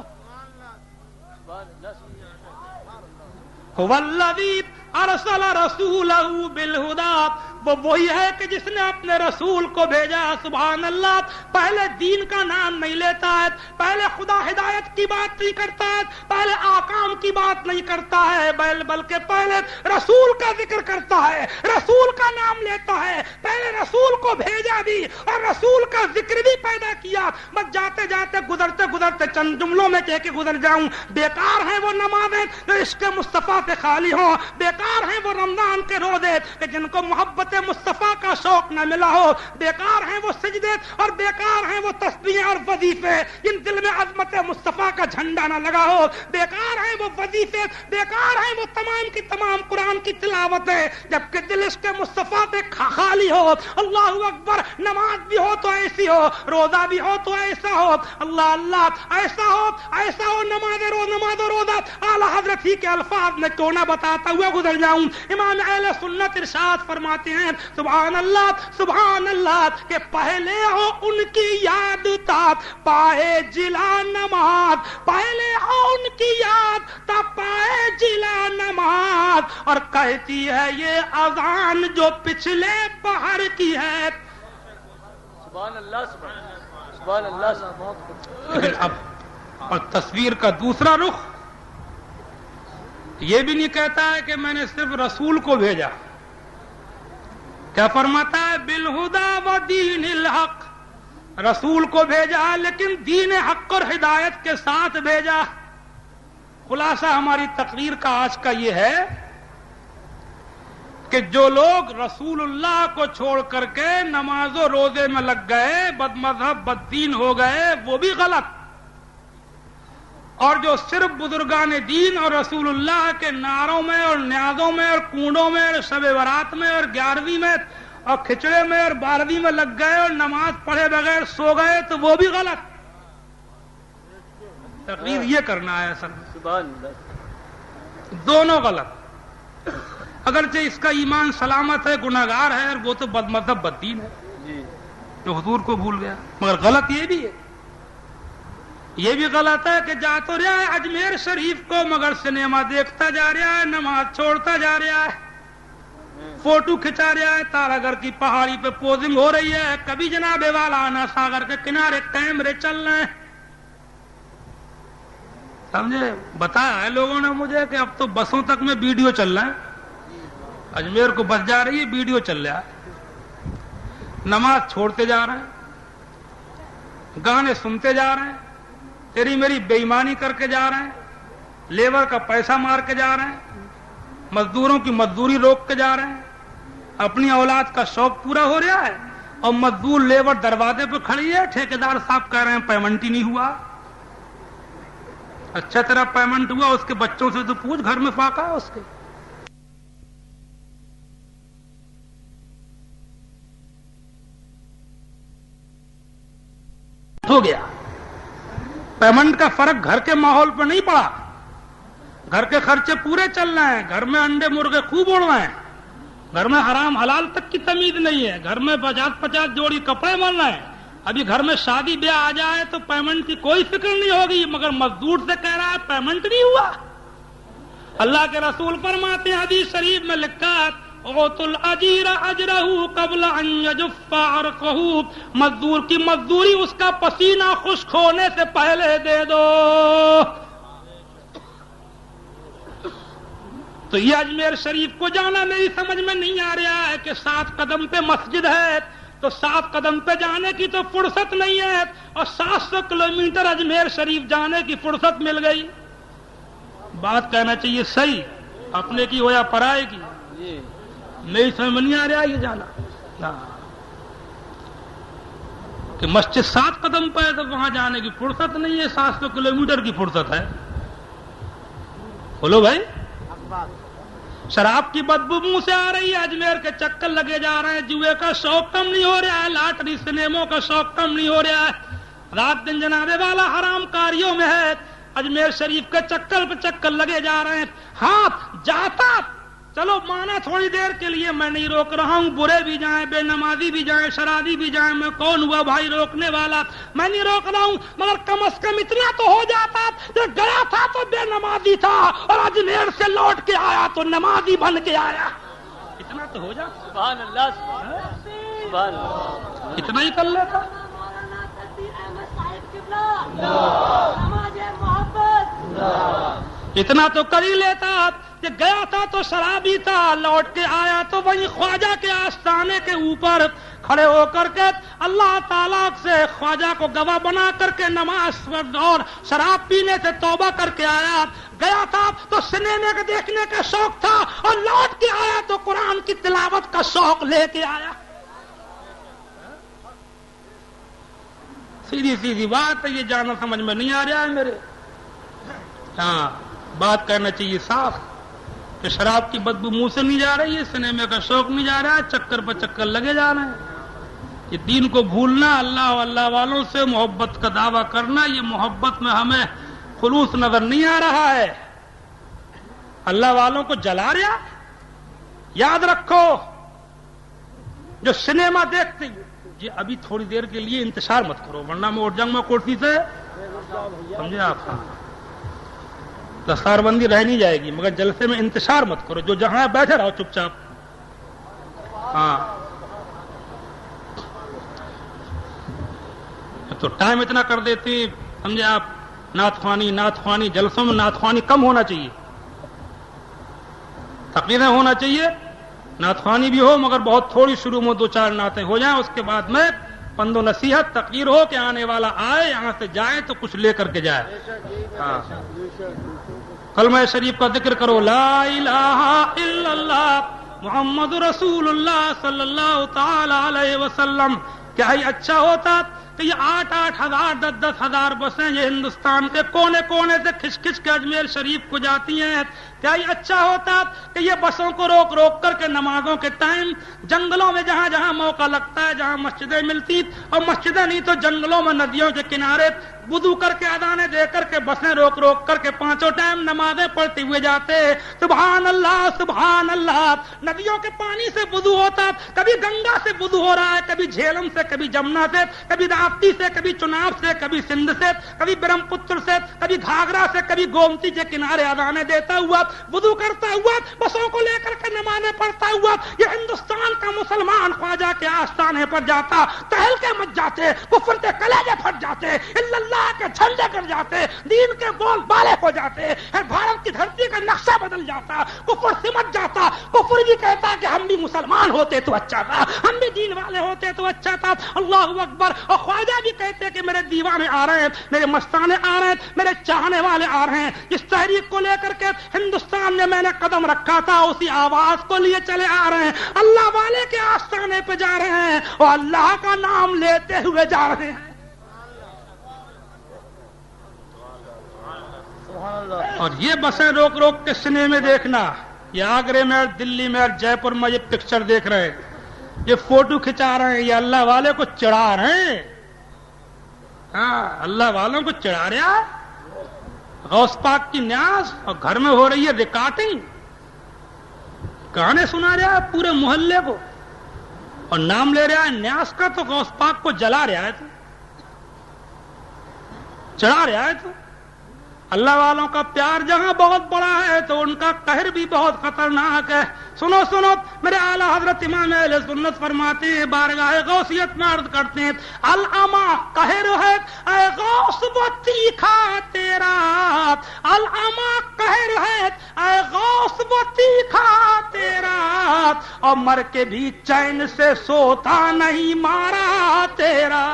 والذی ارسل رسولہ بالہدی، وہ وہی ہے کہ جس نے اپنے رسول کو بھیجا۔ سبحان اللہ، پہلے دین کا نام نہیں لیتا ہے، پہلے خدا ہدایت کی بات نہیں کرتا ہے، پہلے آکام کی بات نہیں کرتا ہے، بلکہ پہلے رسول کا ذکر کرتا ہے، رسول کا نام لیتا ہے، پہلے رسول کو بھیجا بھی اور رسول کا ذکر بھی پیدا کیا۔ بس جاتے جاتے گزرتے گزرتے چند جملوں میں کہہ کے گزر جاؤں، بیکار ہیں وہ نمازیں جو عشق مصطفیٰ سے خالی ہوں، بیکار ہیں وہ رمضان کے روزے کہ جن کو محبت مصطفیٰ کا شوق نہ ملا ہو، بیکار ہیں وہ سجدے اور بیکار ہیں وہ تسبیح اور وظیفے جن دل میں عظمت مصطفیٰ کا جھنڈا نہ لگا ہو، بیکار ہیں وہ وظیفے، بیکار ہیں وہ تمام کی تمام قرآن کی تلاوتیں جبکہ دل اس کے مصطفیٰ سے خالی ہو۔ اللہ اکبر، نماز بھی ہو تو ایسی ہو، روزہ بھی ہو تو ایسا ہو، اللہ اللہ ایسا ہو ایسا ہو، نماز رو نماز و روزہ اعلیٰ حضرت ہی کے الفاظ میں کیوں نہ بتاتا ہوا گزر جاؤں۔ امام اہل سنت ارشاد فرماتے ہیں سبحان اللہ سبحان اللہ کہ پہلے ہو ان کی یاد تا پائے جلا نماز، پہلے ہو ان کی یاد تا پائے جلا نماز، اور کہتی ہے یہ اذان جو پچھلے پہر کی ہے۔ سبحان اللہ سبحان اللہ۔ لیکن اب اور تصویر کا دوسرا رخ یہ بھی نہیں کہتا ہے کہ میں نے صرف رسول کو بھیجا، کیا فرماتا ہے بالہدا و دین الحق، رسول کو بھیجا لیکن دین حق اور ہدایت کے ساتھ بھیجا۔ خلاصہ ہماری تقریر کا آج کا یہ ہے کہ جو لوگ رسول اللہ کو چھوڑ کر کے نماز و روزے میں لگ گئے، بد مذہب بد دین ہو گئے، وہ بھی غلط، اور جو صرف بزرگان دین اور رسول اللہ کے نعروں میں اور نیازوں میں اور کنڈوں میں اور شب برات میں اور گیارہویں میں اور کھچڑے میں اور بارہویں میں لگ گئے اور نماز پڑھے بغیر سو گئے تو وہ بھی غلط۔ تقریر یہ کرنا ہے اصل، دونوں غلط، اگرچہ اس کا ایمان سلامت ہے، گناہگار ہے، اور وہ تو بد مذہب بد دین ہے جو حضور کو بھول گیا، مگر غلط یہ بھی ہے، یہ بھی غلط ہے کہ جا تو رہا ہے اجمیر شریف کو مگر سنیما دیکھتا جا رہا ہے، نماز چھوڑتا جا رہا ہے۔ فوٹو کھچا رہا ہے تارا گھر کی پہاڑی پہ پوزنگ ہو رہی ہے, کبھی جناب والا آنا ساگر کے کنارے کیمرے چل رہے ہیں. سمجھے, بتایا ہے لوگوں نے مجھے کہ اب تو بسوں تک میں ویڈیو چل رہا ہے, اجمیر کو بس جا رہی ہے ویڈیو چل رہا ہے, نماز چھوڑتے جا رہے ہیں, گانے سنتے جا رہے ہیں, تیری میری بے ایمانی کر کے جا رہے ہیں, لیبر کا پیسہ مار کے جا رہے ہیں, مزدوروں کی مزدوری روک کے جا رہے ہیں, اپنی اولاد کا شوق پورا ہو رہا ہے, اور مزدور لیبر دروازے پہ کھڑی ہے, ٹھیکیدار صاحب کہہ رہے ہیں پیمنٹ ہی نہیں ہوا. اچھا تیرا پیمنٹ ہوا, اس کے بچوں سے تو پوچھ گھر میں فاقہ ہے اس کے. ہو گیا پیمنٹ کا فرق گھر کے ماحول پہ نہیں پڑا, گھر کے خرچے پورے چل رہے ہیں, گھر میں انڈے مرغے خوب اڑ رہے ہیں, گھر میں حرام حلال تک کی تمیز نہیں ہے, گھر میں پچاس پچاس جوڑی کپڑے بن رہے ہیں. ابھی گھر میں شادی بیاہ آ جائے تو پیمنٹ کی کوئی فکر نہیں ہوگی, مگر مزدور سے کہہ رہا ہے پیمنٹ نہیں ہوا. اللہ کے رسول فرماتے ہیں حدیث شریف میں لکھا اوت الاجیر اجرہ قبل ان یجف عرقہ, مزدور کی مزدوری اس کا پسینہ خشک ہونے سے پہلے دے دو. تو یہ اجمیر شریف کو جانا میری سمجھ میں نہیں آ رہا ہے کہ سات قدم پہ مسجد ہے, تو سات قدم پہ جانے کی تو فرصت نہیں ہے, اور سات سو کلو میٹر اجمیر شریف جانے کی فرصت مل گئی. بات کہنا چاہیے صحیح, اپنے کی ہو یا پرائے کی, میری سمجھ میں نہیں آ رہا یہ جانا کہ مسجد سات قدم پہ ہے تو وہاں جانے کی فرصت نہیں ہے, سات سو کلو میٹر کی فرصت ہے. بولو بھائی, شراب کی بدبو منہ سے آ رہی ہے, اجمیر کے چکر لگے جا رہے ہیں, جوئے کا شوق کم نہیں ہو رہا ہے, لاٹری سنیموں کا شوق کم نہیں ہو رہا ہے, رات دن جنابے والا حرام کاریوں میں ہے, اجمیر شریف کے چکر پہ چکر لگے جا رہے ہیں. ہاں جاتا چلو مانا تھوڑی دیر کے لیے, میں نہیں روک رہا ہوں, برے بھی جائیں, بے نمازی بھی جائیں, شرابی بھی جائیں, میں کون ہوا بھائی روکنے والا, میں نہیں روک رہا ہوں, مگر کم از کم اتنا تو ہو جاتا, جو گیا تھا تو بے نمازی تھا اور اجمیر سے لوٹ کے آیا تو نمازی بن کے آیا, اتنا تو ہو جاتا. سبحان اللہ, سبحان اللہ, اتنا ہی کر لیتا. اتنا تو کر ہی لیتا کہ گیا تھا تو شرابی تھا, لوٹ کے آیا تو وہی خواجہ کے آستانے کے اوپر کھڑے ہو کر کے اللہ تعالیٰ سے خواجہ کو گواہ بنا کر کے نماز اور شراب پینے سے توبہ کر کے آیا. گیا تھا تو سنیما کے دیکھنے کا شوق تھا, اور لوٹ کے آیا تو قرآن کی تلاوت کا شوق لے کے آیا. سیدھی سیدھی بات ہے, یہ جانا سمجھ میں نہیں آ رہا ہے میرے. ہاں بات کرنا چاہیے صاف کہ شراب کی بدبو منہ سے نہیں جا رہی ہے, سنیما کا شوق نہیں جا رہا ہے, چکر پر چکر لگے جا رہے ہیں. یہ دین کو بھولنا, اللہ و اللہ والوں سے محبت کا دعویٰ کرنا, یہ محبت میں ہمیں خلوص نظر نہیں آ رہا ہے. اللہ والوں کو جلا رہا. یاد رکھو جو سنیما دیکھتے جی ابھی تھوڑی دیر کے لیے انتشار مت کرو, ورنہ میں اٹھ جاؤں گا کرسی سے, سمجھے آپ. دستار بندی رہ نہیں جائے گی, مگر جلسے میں انتشار مت کرو, جو جہاں بیٹھے رہو چپ چاپ. ہاں تو ٹائم اتنا کر دیتے, سمجھے آپ. نعت خوانی نعت خوانی جلسوں میں نعت خوانی کم ہونا چاہیے, تقریریں ہونا چاہیے, نعت خوانی بھی ہو مگر بہت تھوڑی, شروع میں دو چار نعتیں ہو جائیں, اس کے بعد میں پند و نصیحت تقریر ہو کہ آنے والا آئے, یہاں سے جائے تو کچھ لے کر کے جائے. ہاں کلمہ شریف کا ذکر کرو, لا الہ الا اللہ محمد رسول اللہ صلی اللہ تعالی علیہ وسلم. کیا ہی اچھا ہوتا کہ یہ آٹھ آٹھ ہزار دس دس ہزار بسیں یہ ہندوستان کے کونے کونے سے کھچ کھچ کے اجمیر شریف کو جاتی ہیں. کیا ہی اچھا ہوتا کہ یہ بسوں کو روک روک کر کے نمازوں کے ٹائم جنگلوں میں جہاں جہاں موقع لگتا ہے, جہاں مسجدیں ملتی, اور مسجدیں نہیں تو جنگلوں میں ندیوں کے کنارے وضو کر کے اذانیں دے کر کے بسیں روک روک کر کے پانچوں ٹائم نمازیں پڑھتے ہوئے جاتے. سبحان اللہ سبحان اللہ. ندیوں کے پانی سے وضو ہوتا, کبھی گنگا سے وضو ہو رہا ہے, کبھی جھیلم سے, کبھی جمنا سے, کبھی تاپتی سے, کبھی چناب سے, کبھی سندھ سے, کبھی برہم پتر سے, کبھی گھاگرا سے, کبھی گومتی کے کنارے اذانیں دیتا ہوا, وضو کرتا ہوا, بسوں کو لے کر کے نمازیں پڑھتا ہوا, یہ ہندوستان کا مسلمان خواجہ کے آستانے پر جاتا, تہل کے مچ جاتے, کفر کے کلیجے پھٹ جاتے, الا اللہ کے جھنڈے گر جاتے, دین کے بول بالے ہو جاتے, بھارت کی دھرتی کا نقشہ بدل جاتا, کفر سمٹ جاتا. کفر بھی کہتا کہ ہم بھی مسلمان ہوتے تو اچھا تھا, ہم بھی دین والے ہوتے تو اچھا تھا. اللہ اکبر. اور خواجہ بھی کہتے کہ میرے دیوانے آ رہے ہیں, میرے مستانے آ رہے ہیں, میرے چاہنے والے آ رہے ہیں. جس تحریک کو لے کر کے ہندوستان میں میں نے قدم رکھا تھا, اسی آواز کو لیے چلے آ رہے ہیں. اللہ والے کے آستانے پہ جا رہے ہیں اور اللہ کا نام لیتے ہوئے جا رہے ہیں. اور یہ بسیں روک روک کے سنیمے دیکھنا, یہ آگرے میں اور دلی میں اور جے پور میں یہ پکچر دیکھ رہے ہیں, یہ فوٹو کھچا رہے ہیں, یہ اللہ والے کو چڑھا رہے ہیں. ہاں, اللہ والوں کو چڑھا رہا ہے. غوث پاک کی نیاز, اور گھر میں ہو رہی ہے ریکارڈنگ, گانے سنا رہا ہے پورے محلے کو, اور نام لے رہا ہے نیاز کا, تو غوث پاک کو جلا رہا ہے, تو چڑھا رہا ہے. تو اللہ والوں کا پیار جہاں بہت بڑا ہے تو ان کا قہر بھی بہت خطرناک ہے. سنو سنو, میرے اعلیٰ حضرت امام اہل سنت فرماتے ہیں, بارگاہ غوثیت میں عرض کرتے ہیں, العما قہر ہے اے غوث وہ تیکھا تیرا, العما قہر ہے اے غوث وہ تیکھا تیرا, اور مر کے بھی چین سے سوتا نہیں مارا تیرا.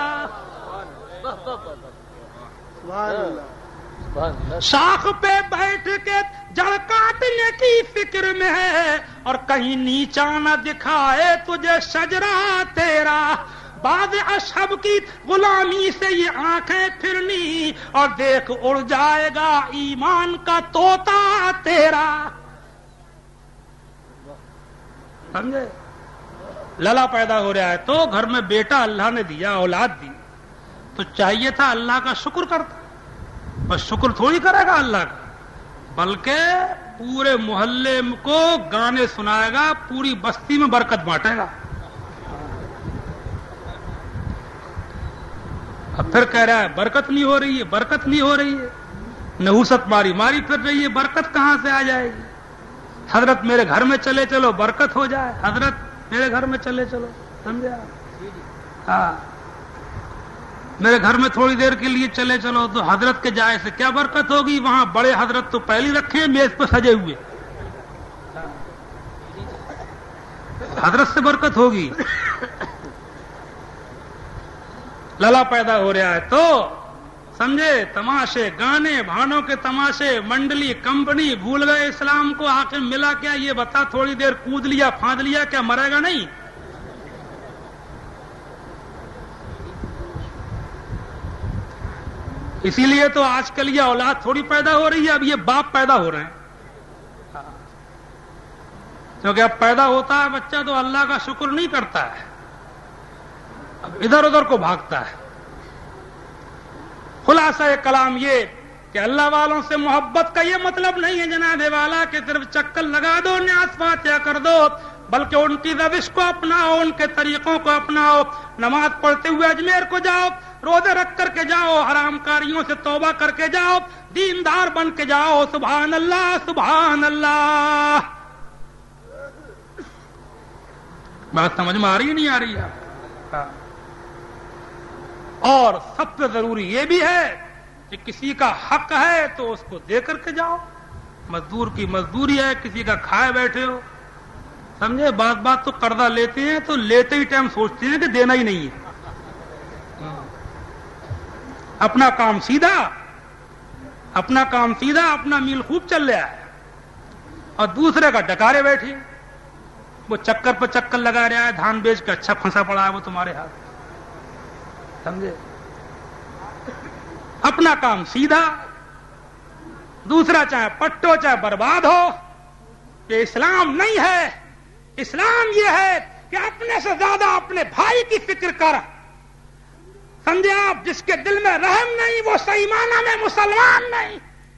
شاخ پہ بیٹھ کے جڑ کاٹنے کی فکر میں ہے, اور کہیں نیچا نہ دکھائے تجھے شجرا تیرا. بعد اشہب کی غلامی سے یہ آنکھیں پھرنی, اور دیکھ اڑ جائے گا ایمان کا طوطا تیرا. سمجھے, للا پیدا ہو رہا ہے تو گھر میں بیٹا اللہ نے دیا, اولاد دی, تو چاہیے تھا اللہ کا شکر کرتا. بس شکر تھوڑی کرے گا اللہ کا, بلکہ پورے محلے کو گانے سنائے گا, پوری بستی میں برکت بانٹے گا. اب پھر کہہ رہا ہے برکت نہیں ہو رہی ہے, برکت نہیں ہو رہی ہے, نحوست ماری ماری پھر رہی ہے, برکت کہاں سے آ جائے گی. حضرت میرے گھر میں چلے چلو برکت ہو جائے, حضرت میرے گھر میں چلے چلو, سمجھا. ہاں, میرے گھر میں تھوڑی دیر کے لیے چلے چلو تو حضرت کے جائے سے کیا برکت ہوگی. وہاں بڑے حضرت تو پہلی رکھے میز پہ سجے ہوئے, حضرت سے برکت ہوگی. للا پیدا ہو رہا ہے تو سمجھے, تماشے گانے بھانوں کے تماشے, منڈلی کمپنی, بھول گئے اسلام کو. آخر ملا کیا یہ بتا, تھوڑی دیر کود لیا پھاند لیا, کیا مرے گا نہیں. اسی لیے تو آج کل یہ اولاد تھوڑی پیدا ہو رہی ہے, اب یہ باپ پیدا ہو رہے ہیں. کیونکہ اب پیدا ہوتا ہے بچہ تو اللہ کا شکر نہیں کرتا ہے, اب ادھر ادھر کو بھاگتا ہے. خلاصہ کلام یہ کہ اللہ والوں سے محبت کا یہ مطلب نہیں ہے جناب والا کہ صرف چکر لگا دو, نیاز فاتحہ کر دو, بلکہ ان کی روش کو اپناؤ, ان کے طریقوں کو اپناؤ. نماز پڑھتے ہوئے اجمیر کو جاؤ, روزے رکھ کر کے جاؤ, حرام کاریوں سے توبہ کر کے جاؤ, دیندار بن کے جاؤ. سبحان اللہ سبحان اللہ. بات سمجھ میں آ رہی ہے نہیں آ رہی ہے. اور سب سے ضروری یہ بھی ہے کہ کسی کا حق ہے تو اس کو دے کر کے جاؤ. مزدور کی مزدوری ہے, کسی کا کھائے بیٹھے ہو, سمجھے. بات بات تو قرضہ لیتے ہیں تو لیتے ہی ٹائم سوچتے ہیں کہ دینا ہی نہیں ہے. اپنا کام سیدھا, اپنا کام سیدھا, اپنا میل خوب چل رہا ہے, اور دوسرے کا ڈکارے بیٹھے, وہ چکر پہ چکر لگا رہا ہے, دھان بیچ کے اچھا پھنسا پڑا ہے وہ تمہارے ہاتھ, سمجھے. اپنا کام سیدھا, دوسرا چاہے پٹو چاہے برباد ہو. یہ اسلام نہیں ہے. اسلام یہ ہے کہ اپنے سے زیادہ اپنے بھائی کی فکر کر, سمجھے آپ. جس کے دل میں رحم نہیں وہ صحیح معنی میں مسلمان نہیں.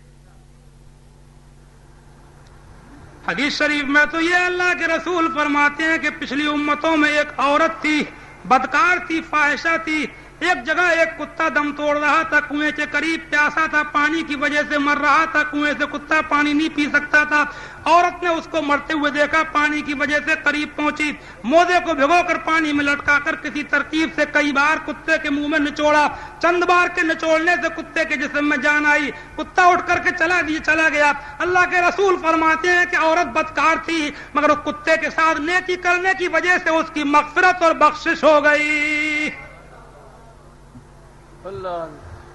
حدیث شریف میں تو یہ اللہ کے رسول فرماتے ہیں کہ پچھلی امتوں میں ایک عورت تھی, بدکار تھی, فاحشہ تھی, ایک جگہ ایک کتا دم توڑ رہا تھا کنویں کے قریب, پیاسا تھا, پانی کی وجہ سے مر رہا تھا, کنویں سے کتا پانی نہیں پی سکتا تھا. عورت نے اس کو مرتے ہوئے دیکھا, پانی کی وجہ سے قریب پہنچی, موزے کو بھگو کر پانی میں لٹکا کر کسی ترکیب سے کئی بار کتے کے منہ میں نچوڑا. چند بار کے نچوڑنے سے کتے کے جسم میں جان آئی, کتا اٹھ کر کے چلا دی چلا گیا. اللہ کے رسول فرماتے ہیں کہ عورت بدکار تھی مگر وہ کتے کے ساتھ نیکی کرنے کی وجہ سے اس کی مغفرت اور بخشش ہو گئی. اللہ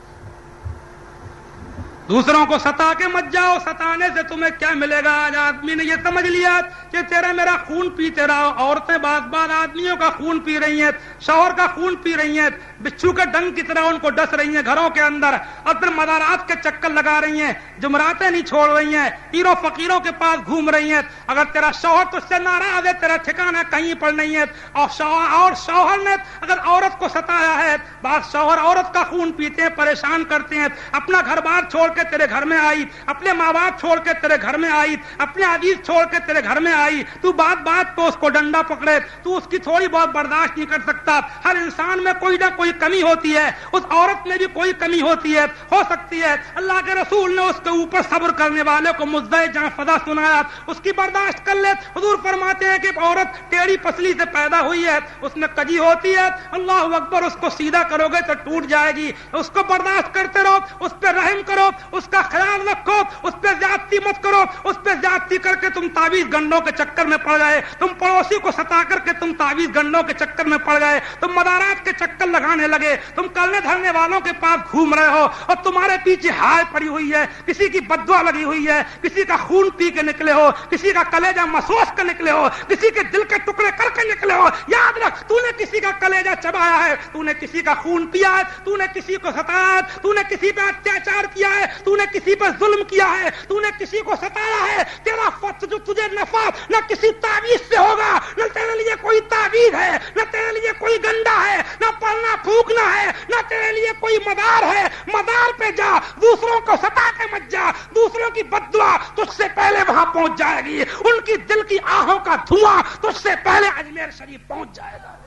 دوسروں کو ستا کے مت جاؤ, ستانے سے تمہیں کیا ملے گا. آج آدمی نے یہ سمجھ لیا کہ تیرا میرا خون پیتے رہو. عورتیں بعض بعض آدمیوں کا خون پی رہی ہیں, شوہر کا خون پی رہی ہیں, بچھو کے ڈنگ کی طرح ان کو ڈس رہی ہیں گھروں کے اندر, اور پھر مزارات کے چکر لگا رہی ہیں, جمراتیں نہیں چھوڑ رہی ہیں, پیروں فقیروں کے پاس گھوم رہی ہیں. اگر تیرا شوہر تجھ سے ناراض ہے, تیرا ٹھکانہ کہیں پر نہیں ہے. اور شوہر اور شوہر نے اگر عورت کو ستایا ہے, بعض شوہر عورت کا خون پیتے ہیں, پریشان کرتے ہیں, اپنا گھر بار چھوڑ کے تیرے گھر میں آئی, اپنے ماں باپ چھوڑ کے تیرے گھر میں آئی, اپنے عزیز چھوڑ کے تیرے گھر میں آئی, تو بات بات پہ اس کو ڈنڈا پکڑے, تو اس کی تھوڑی بہت برداشت نہیں کر سکتا. ہر انسان میں کوئی نہ کوئی کمی ہوتی ہے, اس عورت میں بھی کوئی کمی ہوتی ہے, ہو سکتی ہے. اللہ کے رسول نے اس کے اوپر صبر کرنے والے کو مزدہ جہاں فضا سنایا, اس کی برداشت کر لے. حضور فرماتے ہیں کہ عورت ٹیڑھی پسلی سے پیدا ہوئی ہے, اس میں کجی ہوتی ہے, اللہ اکبر, اس کو سیدھا کرو گے تو ٹوٹ جائے گی. اس کو برداشت کرتے رہو, اس پہ رحم کرو, اس کا خیال رکھو, اس پہ زیادتی مت کرو. اس پہ زیادتی کر کے تم تعویذ گنڈوں کے چکر میں پڑ گئے, تم پڑوسی کو ستا کر کے تم تعویذ گنڈوں کے چکر میں پڑ گئے, تم مدارات کے چکر لگانے لگے, تم کرنے دھرنے والوں کے پاس گھوم رہے ہو, اور تمہارے پیچھے ہائے پڑی ہوئی ہے, کسی کی بددعا لگی ہوئی ہے, کسی کا خون پی کے نکلے ہو, کسی کا کلیجہ مسوس کر نکلے ہو, کسی کے دل کے ٹکڑے کر کے نکلے ہو. یاد رکھ, تو نے کسی کا کلیجہ چبایا ہے, تو نے کسی کا خون پیا ہے, تو نے کسی کو ستایا ہے, تو نے کسی پہ اتیاچار کیا ہے, تو نے کسی پہ ظلم کیا ہے, تو نے کسی کو ستایا ہے. تیرا فت جو تجھے نفع نہ کسی تعویذ سے ہوگا, نہ تیرے لیے کوئی تعویذ ہے, نہ تیرے لیے کوئی گنڈا ہے, نہ پڑنا پھونکنا ہے, نہ تیرے لیے کوئی مدار ہے. مدار پہ جا, دوسروں کو ستا کے مت جا, دوسروں کی بددعا تجھ سے پہلے وہاں پہنچ جائے گی, ان کی دل کی آہوں کا دھواں تجھ سے پہلے اجمیر شریف پہنچ جائے گا.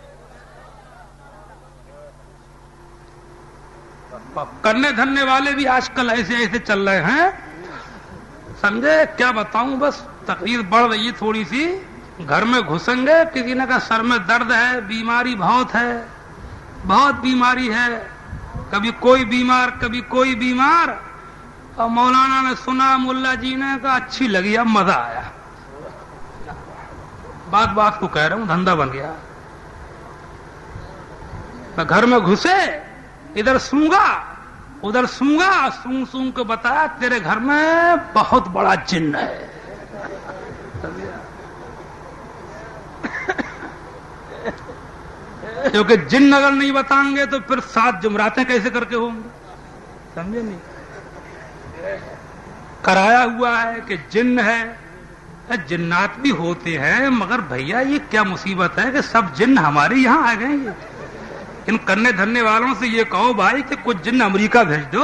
کرنے دھرنے والے بھی آج کل ایسے ایسے چل رہے ہیں, سمجھے, کیا بتاؤں, بس تقریر بڑھ رہی ہے تھوڑی سی. گھر میں گھسیں گے, کسی نے کہا سر میں درد ہے, بیماری بہت ہے, بہت بیماری ہے, کبھی کوئی بیمار کبھی کوئی بیمار. اور مولانا نے سنا, ملا جی نے کہا اچھی لگی, اب مزہ آیا. بات بات کو کہہ رہا ہوں, دھندا بن گیا. گھر میں گھسے, ادھر سونگا ادھر سونگا, سونگ سونگ کے بتایا تیرے گھر میں بہت بڑا جن ہے. کیونکہ جن اگر نہیں بتائیں گے تو پھر سات جمراتیں کیسے کر کے ہوں گے, سمجھے نہیں. کرایا ہوا ہے کہ جن ہے, جنات بھی ہوتے ہیں, مگر بھیا یہ کیا مصیبت ہے کہ سب جن ہمارے یہاں آ گئے. ان کرنے دھرنے والوں سے یہ کہو بھائی کہ کچھ جن امریکہ بھیج دو,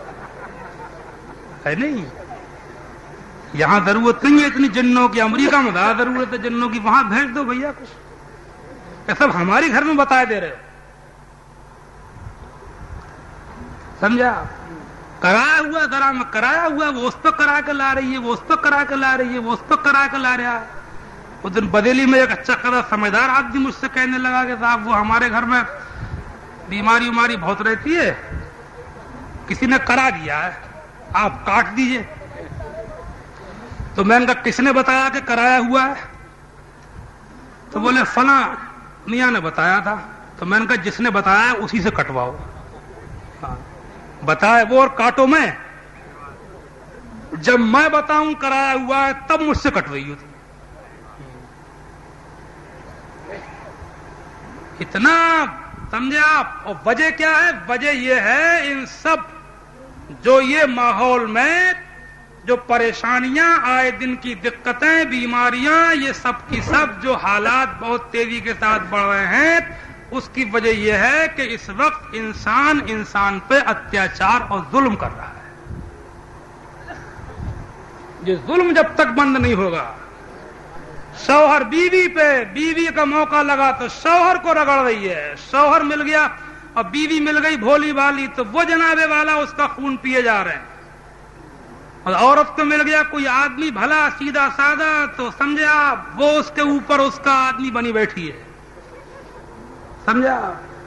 ہے نہیں, یہاں ضرورت نہیں ہے اتنی جنوں کی, امریکہ میں زیادہ ضرورت ہے جنوں کی, وہاں بھیج دو بھیا کچھ. یہ سب ہمارے گھر میں بتا دے رہے ہو, سمجھا. کرایا ہوا ذرا میں کرایا ہوا, وہ اس پہ کرا کے لا رہی ہے, وہ اس پہ کرا کے لا رہی ہے, وہ اس پہ کرا کے لا رہا ہے. اس دن بدیلی میں ایک اچھا قدر سمجھدار آدمی مجھ سے کہنے لگا کہ صاحب وہ ہمارے گھر میں بیماری وماری بہت رہتی ہے, کسی نے کرا دیا ہے, آپ کاٹ دیجئے. تو میں نے کہا کس نے بتایا کہ کرایا ہوا ہے؟ تو بولے فلاں میاں نے بتایا تھا. تو میں نے کہا جس نے بتایا اسی سے کٹواؤ. بتایا وہ اور کاٹو میں, جب میں بتاؤں کرایا ہوا ہے تب مجھ سے کٹوئی ہوتی. اتنا سمجھے آپ. اور وجہ کیا ہے؟ وجہ یہ ہے ان سب جو یہ ماحول میں جو پریشانیاں آئے دن کی دقتیں بیماریاں یہ سب کی سب جو حالات بہت تیزی کے ساتھ بڑھ رہے ہیں, اس کی وجہ یہ ہے کہ اس وقت انسان انسان پہ اتیاچار اور ظلم کر رہا ہے. یہ ظلم جب تک بند نہیں ہوگا, شوہر بیوی پہ, بیوی کا موقع لگا تو شوہر کو رگڑ رہی ہے, شوہر مل گیا اور بیوی مل گئی بھولی والی تو وہ جنابے والا اس کا خون پیے جا رہے ہیں، اور عورت کو مل گیا کوئی آدمی بھلا سیدھا سادہ تو سمجھے آپ وہ اس کے اوپر اس کا آدمی بنی بیٹھی ہے، سمجھا؟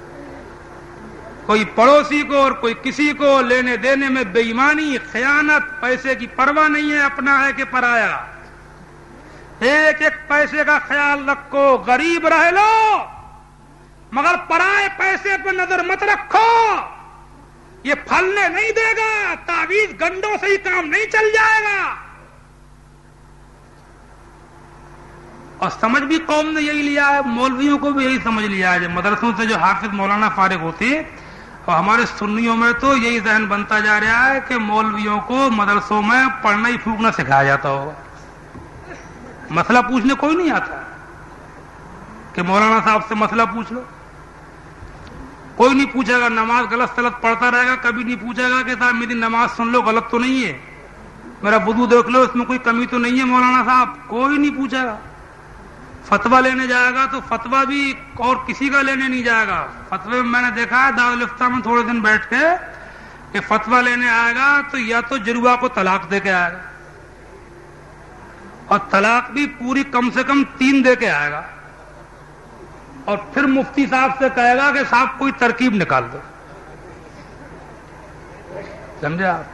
کوئی پڑوسی کو اور کوئی کسی کو لینے دینے میں بے ایمانی، خیانت، پیسے کی پرواہ نہیں ہے، اپنا ہے کہ پرایا، ایک ایک پیسے کا خیال رکھو، غریب رہ لو مگر پرائے پیسے پہ نظر مت رکھو، یہ پھلنے نہیں دے گا، تعویذ گنڈوں سے ہی کام نہیں چل جائے گا۔ اور سمجھ بھی قوم نے یہی لیا ہے، مولویوں کو بھی یہی سمجھ لیا ہے، جو مدرسوں سے جو حافظ مولانا فارغ ہوتے ہیں، اور ہمارے سنیوں میں تو یہی ذہن بنتا جا رہا ہے کہ مولویوں کو مدرسوں میں پڑھنا ہی پھونکنا سکھایا جاتا ہوگا، مسئلہ پوچھنے کوئی نہیں آتا کہ مولانا صاحب سے مسئلہ پوچھ لو، کوئی نہیں پوچھے گا، نماز غلط سلط پڑھتا رہے گا، کبھی نہیں پوچھے گا کہ صاحب میری نماز سن لو غلط تو نہیں ہے، میرا وضو دیکھ لو اس میں کوئی کمی تو نہیں ہے مولانا صاحب، کوئی نہیں پوچھے گا۔ فتویٰ لینے جائے گا تو فتویٰ بھی اور کسی کا لینے نہیں جائے گا، فتوے میں میں نے دیکھا ہے دارالفتہ میں تھوڑے دن بیٹھ کے کہ فتویٰ لینے آئے گا تو یا تو جروا کو طلاق دے کے آئے گا، اور طلاق بھی پوری کم سے کم تین دے کے آئے گا، اور پھر مفتی صاحب سے کہے گا کہ صاحب کوئی ترکیب نکال دو، سمجھے آپ؟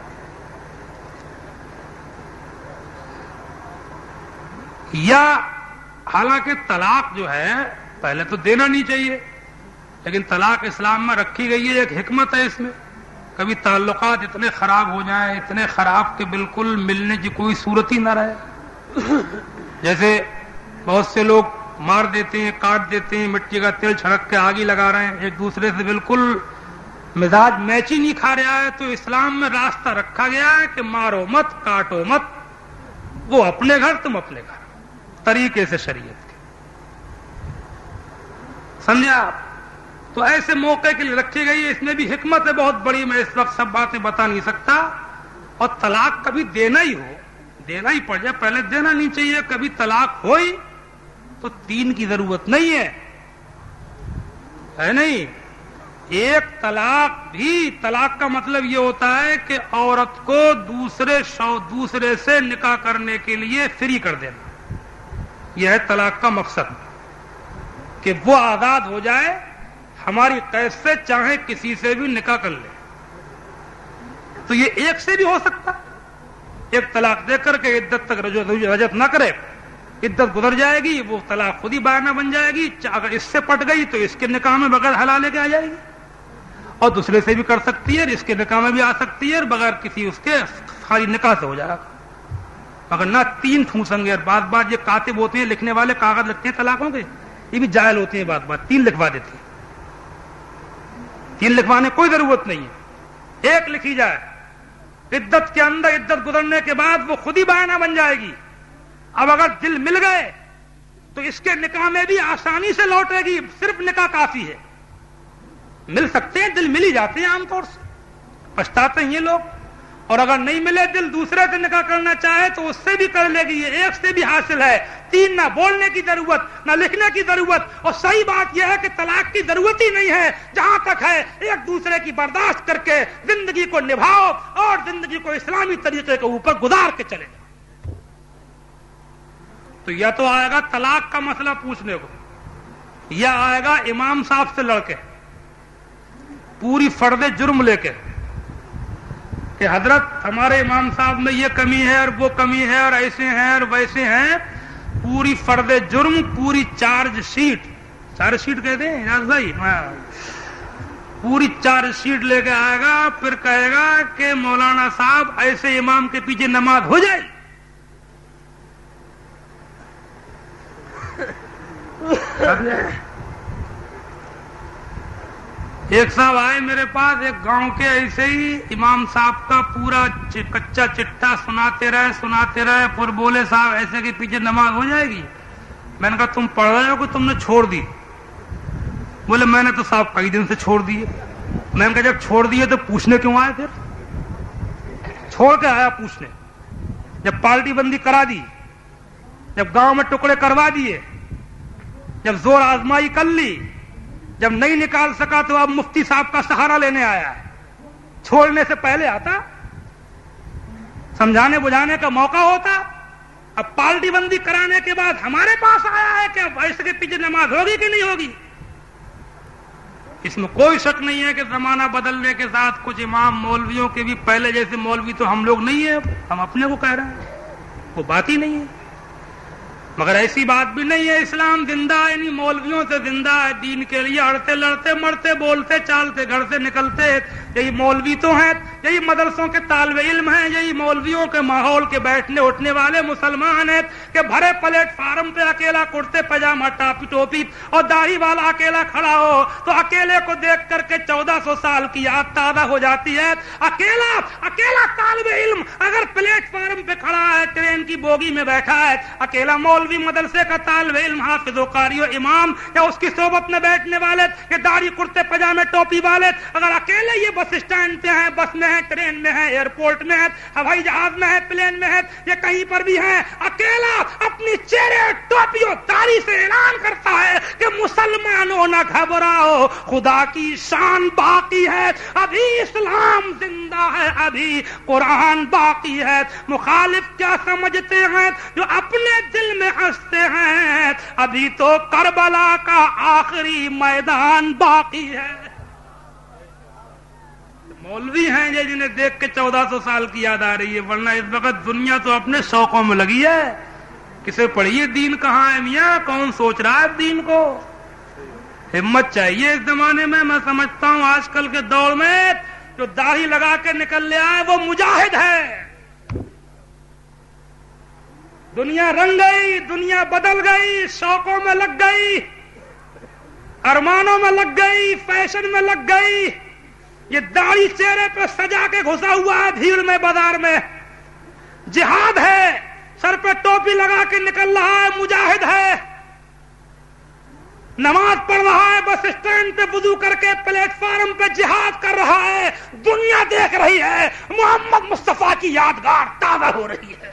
یا حالانکہ طلاق جو ہے پہلے تو دینا نہیں چاہیے، لیکن طلاق اسلام میں رکھی گئی ہے، ایک حکمت ہے اس میں، کبھی تعلقات اتنے خراب ہو جائیں، اتنے خراب کہ بالکل ملنے کی کوئی صورت ہی نہ رہے، جیسے بہت سے لوگ مار دیتے ہیں، کاٹ دیتے ہیں، مٹی کا تیل چھڑک کے آگ ہی لگا رہے ہیں، ایک دوسرے سے بالکل مزاج میچ ہی نہیں کھا رہا ہے، تو اسلام میں راستہ رکھا گیا ہے کہ مارو مت، کاٹو مت، وہ اپنے گھر تم اپنے گھر، طریقے سے شریعت کے، سمجھے آپ؟ تو ایسے موقع کے لیے رکھی گئی ہے، اس میں بھی حکمت ہے بہت بڑی، میں اس وقت سب باتیں بتا نہیں سکتا۔ اور طلاق کبھی دینا ہی ہو، دینا ہی پڑ جائے، پہلے دینا نہیں چاہیے، کبھی طلاق ہوئی تو تین کی ضرورت نہیں ہے، ہے نہیں؟ ایک طلاق بھی، طلاق کا مطلب یہ ہوتا ہے کہ عورت کو دوسرے شو دوسرے سے نکاح کرنے کے لیے فری کر دینا، یہ ہے طلاق کا مقصد، کہ وہ آزاد ہو جائے، ہماری قید سے چاہے کسی سے بھی نکاح کر لے۔ تو یہ ایک سے بھی ہو سکتا، ایک طلاق دے کر کے عدت تک رجعت نہ کرے، عدت گزر جائے گی، وہ طلاق خود ہی بائنا بن جائے گی، اگر اس سے پٹ گئی تو اس کے نکاح میں بغیر حلال لے کے آ جائے گی، اور دوسرے سے بھی کر سکتی ہے، اس کے نکاح میں بھی آ سکتی ہے، اور بغیر کسی اس کے خالی نکاح سے ہو جائے گا، مگر نہ تین ٹھونسیں گے۔ اور بات بات یہ کاتب ہوتے ہیں، لکھنے والے کاغذ لکھتے ہیں طلاقوں کے، یہ بھی جاہل ہوتے ہیں، بات بات تین لکھوا دیتے ہیں، تین لکھوانے کوئی ضرورت نہیں ہے، ایک لکھی جائے، عدت کے اندر عدت گزرنے کے بعد وہ خود ہی بائنا بن جائے گی۔ اب اگر دل مل گئے تو اس کے نکاح میں بھی آسانی سے لوٹے گی، صرف نکاح کافی ہے، مل سکتے ہیں، دل مل ہی جاتے ہیں، عام طور سے پچھتاتے ہیں یہ لوگ۔ اور اگر نہیں ملے دل، دوسرے سے نکاح کرنا چاہے تو اس سے بھی کر لے گی، یہ ایک سے بھی حاصل ہے، تین نہ بولنے کی ضرورت، نہ لکھنے کی ضرورت۔ اور صحیح بات یہ ہے کہ طلاق کی ضرورت ہی نہیں ہے، جہاں تک ہے ایک دوسرے کی برداشت کر کے زندگی کو نبھاؤ اور زندگی کو اسلامی طریقے کے اوپر گزار کے چلے۔ تو یا تو آئے گا طلاق کا مسئلہ پوچھنے کو، یا آئے گا امام صاحب سے لڑ کے پوری فرد جرم لے کے کہ حضرت ہمارے امام صاحب میں یہ کمی ہے اور وہ کمی ہے اور ایسے ہیں اور ویسے ہیں، پوری فرد جرم، پوری چارج شیٹ، چارج شیٹ کہتے ہیں یاد بھائی، پوری چارج شیٹ لے کے آئے گا، پھر کہے گا کہ مولانا صاحب ایسے امام کے پیچھے نماز ہو جائے۔ ایک صاحب آئے میرے پاس، ایک گاؤں کے، ایسے ہی امام صاحب کا پورا کچا چٹا سناتے رہے سناتے رہے پھر بولے صاحب ایسے کے پیچھے نماز ہو جائے گی؟ میں نے کہا تم پڑھ رہے ہو کہ تم نے چھوڑ دی؟ بولے میں نے تو صاحب کئی دن سے چھوڑ دیے۔ میں نے کہا جب چھوڑ دیے تو پوچھنے کیوں آئے؟ پھر چھوڑ کے آیا پوچھنے، جب پارٹی بندی کرا دی، جب گاؤں میں ٹکڑے کروا دیے، جب زور آزمائی کر لی، جب نہیں نکال سکا تو اب مفتی صاحب کا سہارا لینے آیا ہے. چھوڑنے سے پہلے آتا, سمجھانے بجھانے کا موقع ہوتا. اب پارٹی بندی کرانے کے بعد ہمارے پاس آیا ہے کہ اب اس کے پیچھے نماز ہوگی کہ نہیں ہوگی. اس میں کوئی شک نہیں ہے کہ زمانہ بدلنے کے ساتھ کچھ امام مولویوں کے بھی پہلے جیسے مولوی تو ہم لوگ نہیں ہیں, ہم اپنے کو کہہ رہے ہیں, وہ بات ہی نہیں ہے. مگر ایسی بات بھی نہیں ہے, اسلام زندہ ہے, یعنی مولویوں سے زندہ ہے. دین کے لیے اڑتے لڑتے مرتے بولتے چالتے گھر سے نکلتے, یہی مولوی تو ہیں, یہی مدرسوں کے طالب علم ہیں, یہی مولویوں کے ماحول کے بیٹھنے اٹھنے والے مسلمان ہیں کہ بھرے پلیٹ فارم پہ اکیلا کرتے پاجامہ ٹاپی ٹوپی اور داڑھی والا اکیلا کھڑا ہو تو اکیلے کو دیکھ کر کے چودہ سو سال کی یاد تازہ ہو جاتی ہے. اکیلا اکیلا طالب علم اگر پلیٹ فارم پہ کھڑا ہے, ٹرین کی بوگی میں بیٹھا ہے, اکیلا مولوی مدرسے کا طالب علم حافظ و قاری و امام یا اس کی صحبت میں بیٹھنے والے کہ داڑھی کرتے پاجامے ٹوپی والے اگر اکیلے یہ بس اسٹینڈ پہ ہیں, بس میں ہیں, ٹرین میں ہیں, ایئرپورٹ میں ہیں, ہوائی جہاز میں ہیں, پلین میں ہیں, یہ کہیں پر بھی ہیں, اکیلا اپنی چہرے ٹوپی و داڑھی سے اعلان کرتا ہے کہ مسلمانوں نہ گھبراؤ, خدا کی شان باقی ہے, ابھی اسلام زندہ ہے, ابھی قرآن باقی ہے. مخالف کیا سمجھتے ہیں جو اپنے دل میں ہنستے ہیں, ابھی تو کربلا کا آخری میدان باقی ہے. مولوی ہیں یہ جنہیں دیکھ کے چودہ سو سال کی یاد آ رہی ہے, ورنہ اس وقت دنیا تو اپنے شوقوں میں لگی ہے. کسے پڑھیے دین کہاں ہے میاں, کون سوچ رہا ہے دین کو. ہمت چاہیے اس زمانے میں. میں سمجھتا ہوں آج کل کے دور میں جو داڑھی لگا کے نکل لیا ہے وہ مجاہد ہے. دنیا رنگ گئی, دنیا بدل گئی, شوقوں میں لگ گئی, ارمانوں میں لگ گئی, فیشن میں لگ گئی. یہ داڑھی چہرے پہ سجا کے گھسا ہوا ہے بھیڑ میں, بازار میں. جہاد ہے, سر پہ ٹوپی لگا کے نکل رہا ہے, مجاہد ہے. نماز پڑھ رہا ہے, بس اسٹینڈ پہ وضو کر کے پلیٹ فارم پہ جہاد کر رہا ہے. دنیا دیکھ رہی ہے, محمد مصطفیٰ کی یادگار تازہ ہو رہی ہے.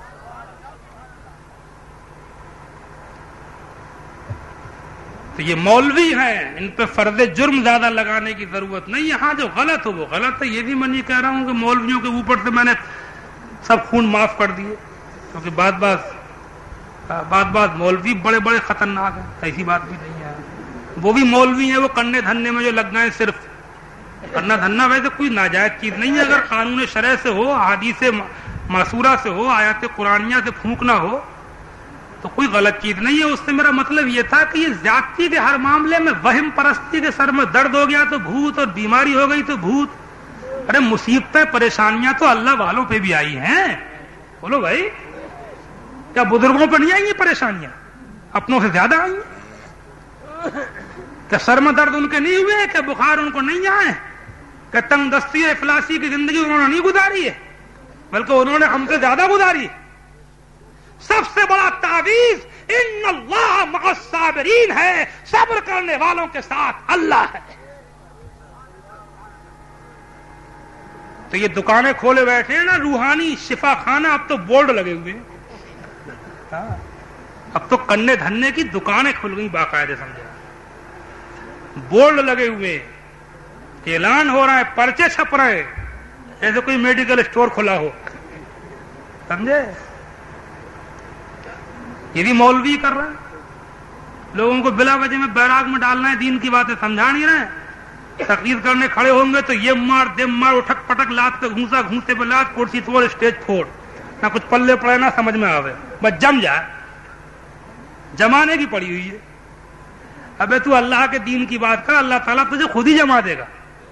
تو یہ مولوی ہیں, ان پہ فرض جرم زیادہ لگانے کی ضرورت نہیں. یہاں جو غلط ہو وہ غلط ہے. یہ بھی میں نہیں کہہ رہا ہوں کہ مولویوں کے اوپر سے میں نے سب خون معاف کر دیے, کیونکہ بعض بعض بعض بعض مولوی بڑے بڑے خطرناک ہیں, ایسی بات بھی نہیں ہے. وہ بھی مولوی ہیں, وہ کرنے دھننے میں جو لگ گئے. صرف کرنا دھننا ویسے کوئی ناجائز چیز نہیں ہے, اگر قانون شرع سے ہو, احادیث معصورہ سے ہو, آیات قرآنیہ سے پھونکنا ہو تو کوئی غلط چیز نہیں ہے. اس سے میرا مطلب یہ تھا کہ یہ زیادتی کے ہر معاملے میں وہم پرستی کے سر میں درد ہو گیا تو بھوت, اور بیماری ہو گئی تو بھوت. ارے مصیبتیں پریشانیاں تو اللہ والوں پہ بھی آئی ہیں. بولو بھائی, کیا بزرگوں پہ نہیں آئی ہیں پریشانیاں؟ اپنوں سے زیادہ آئی ہیں. کیا سر میں درد ان کے نہیں ہوئے؟ کیا بخار ان کو نہیں آئے؟ کیا تنگ دستی افلاسی کی زندگی انہوں نے نہیں گزاری ہے؟ بلکہ انہوں نے ہم سے زیادہ گزاری. سب سے بڑا تعویذ ان اللہ مع الصابرین ہے, صبر کرنے والوں کے ساتھ اللہ ہے. تو یہ دکانیں کھولے بیٹھے ہیں نا, روحانی شفا خانہ, اب تو بورڈ لگے ہوئے ہیں, اب تو کنے دھنے کی دکانیں کھل گئی باقاعدے, سمجھے, بورڈ لگے ہوئے, اعلان ہو رہا ہے, پرچے چھپ رہے جیسے کوئی میڈیکل اسٹور کھلا ہو, سمجھے. یہ بھی مولوی کر رہا ہے, لوگوں کو بلا وجہ میں بیراگ میں ڈالنا ہے, دین کی باتیں سمجھا نہیں رہے. تقریر کرنے کھڑے ہوں گے تو یہ مار دے مار, اٹھک پٹک, لات پہ گھونسا, گھونسے پہ لات, کرسی توڑ, اسٹیج پھوڑ, نہ کچھ پلے پڑے نہ سمجھ میں آوے, بس جم جائے. جمانے کی پڑی ہوئی ہے. ابے تو اللہ کے دین کی بات کر, اللہ تعالیٰ تجھے خود ہی جما دے گا.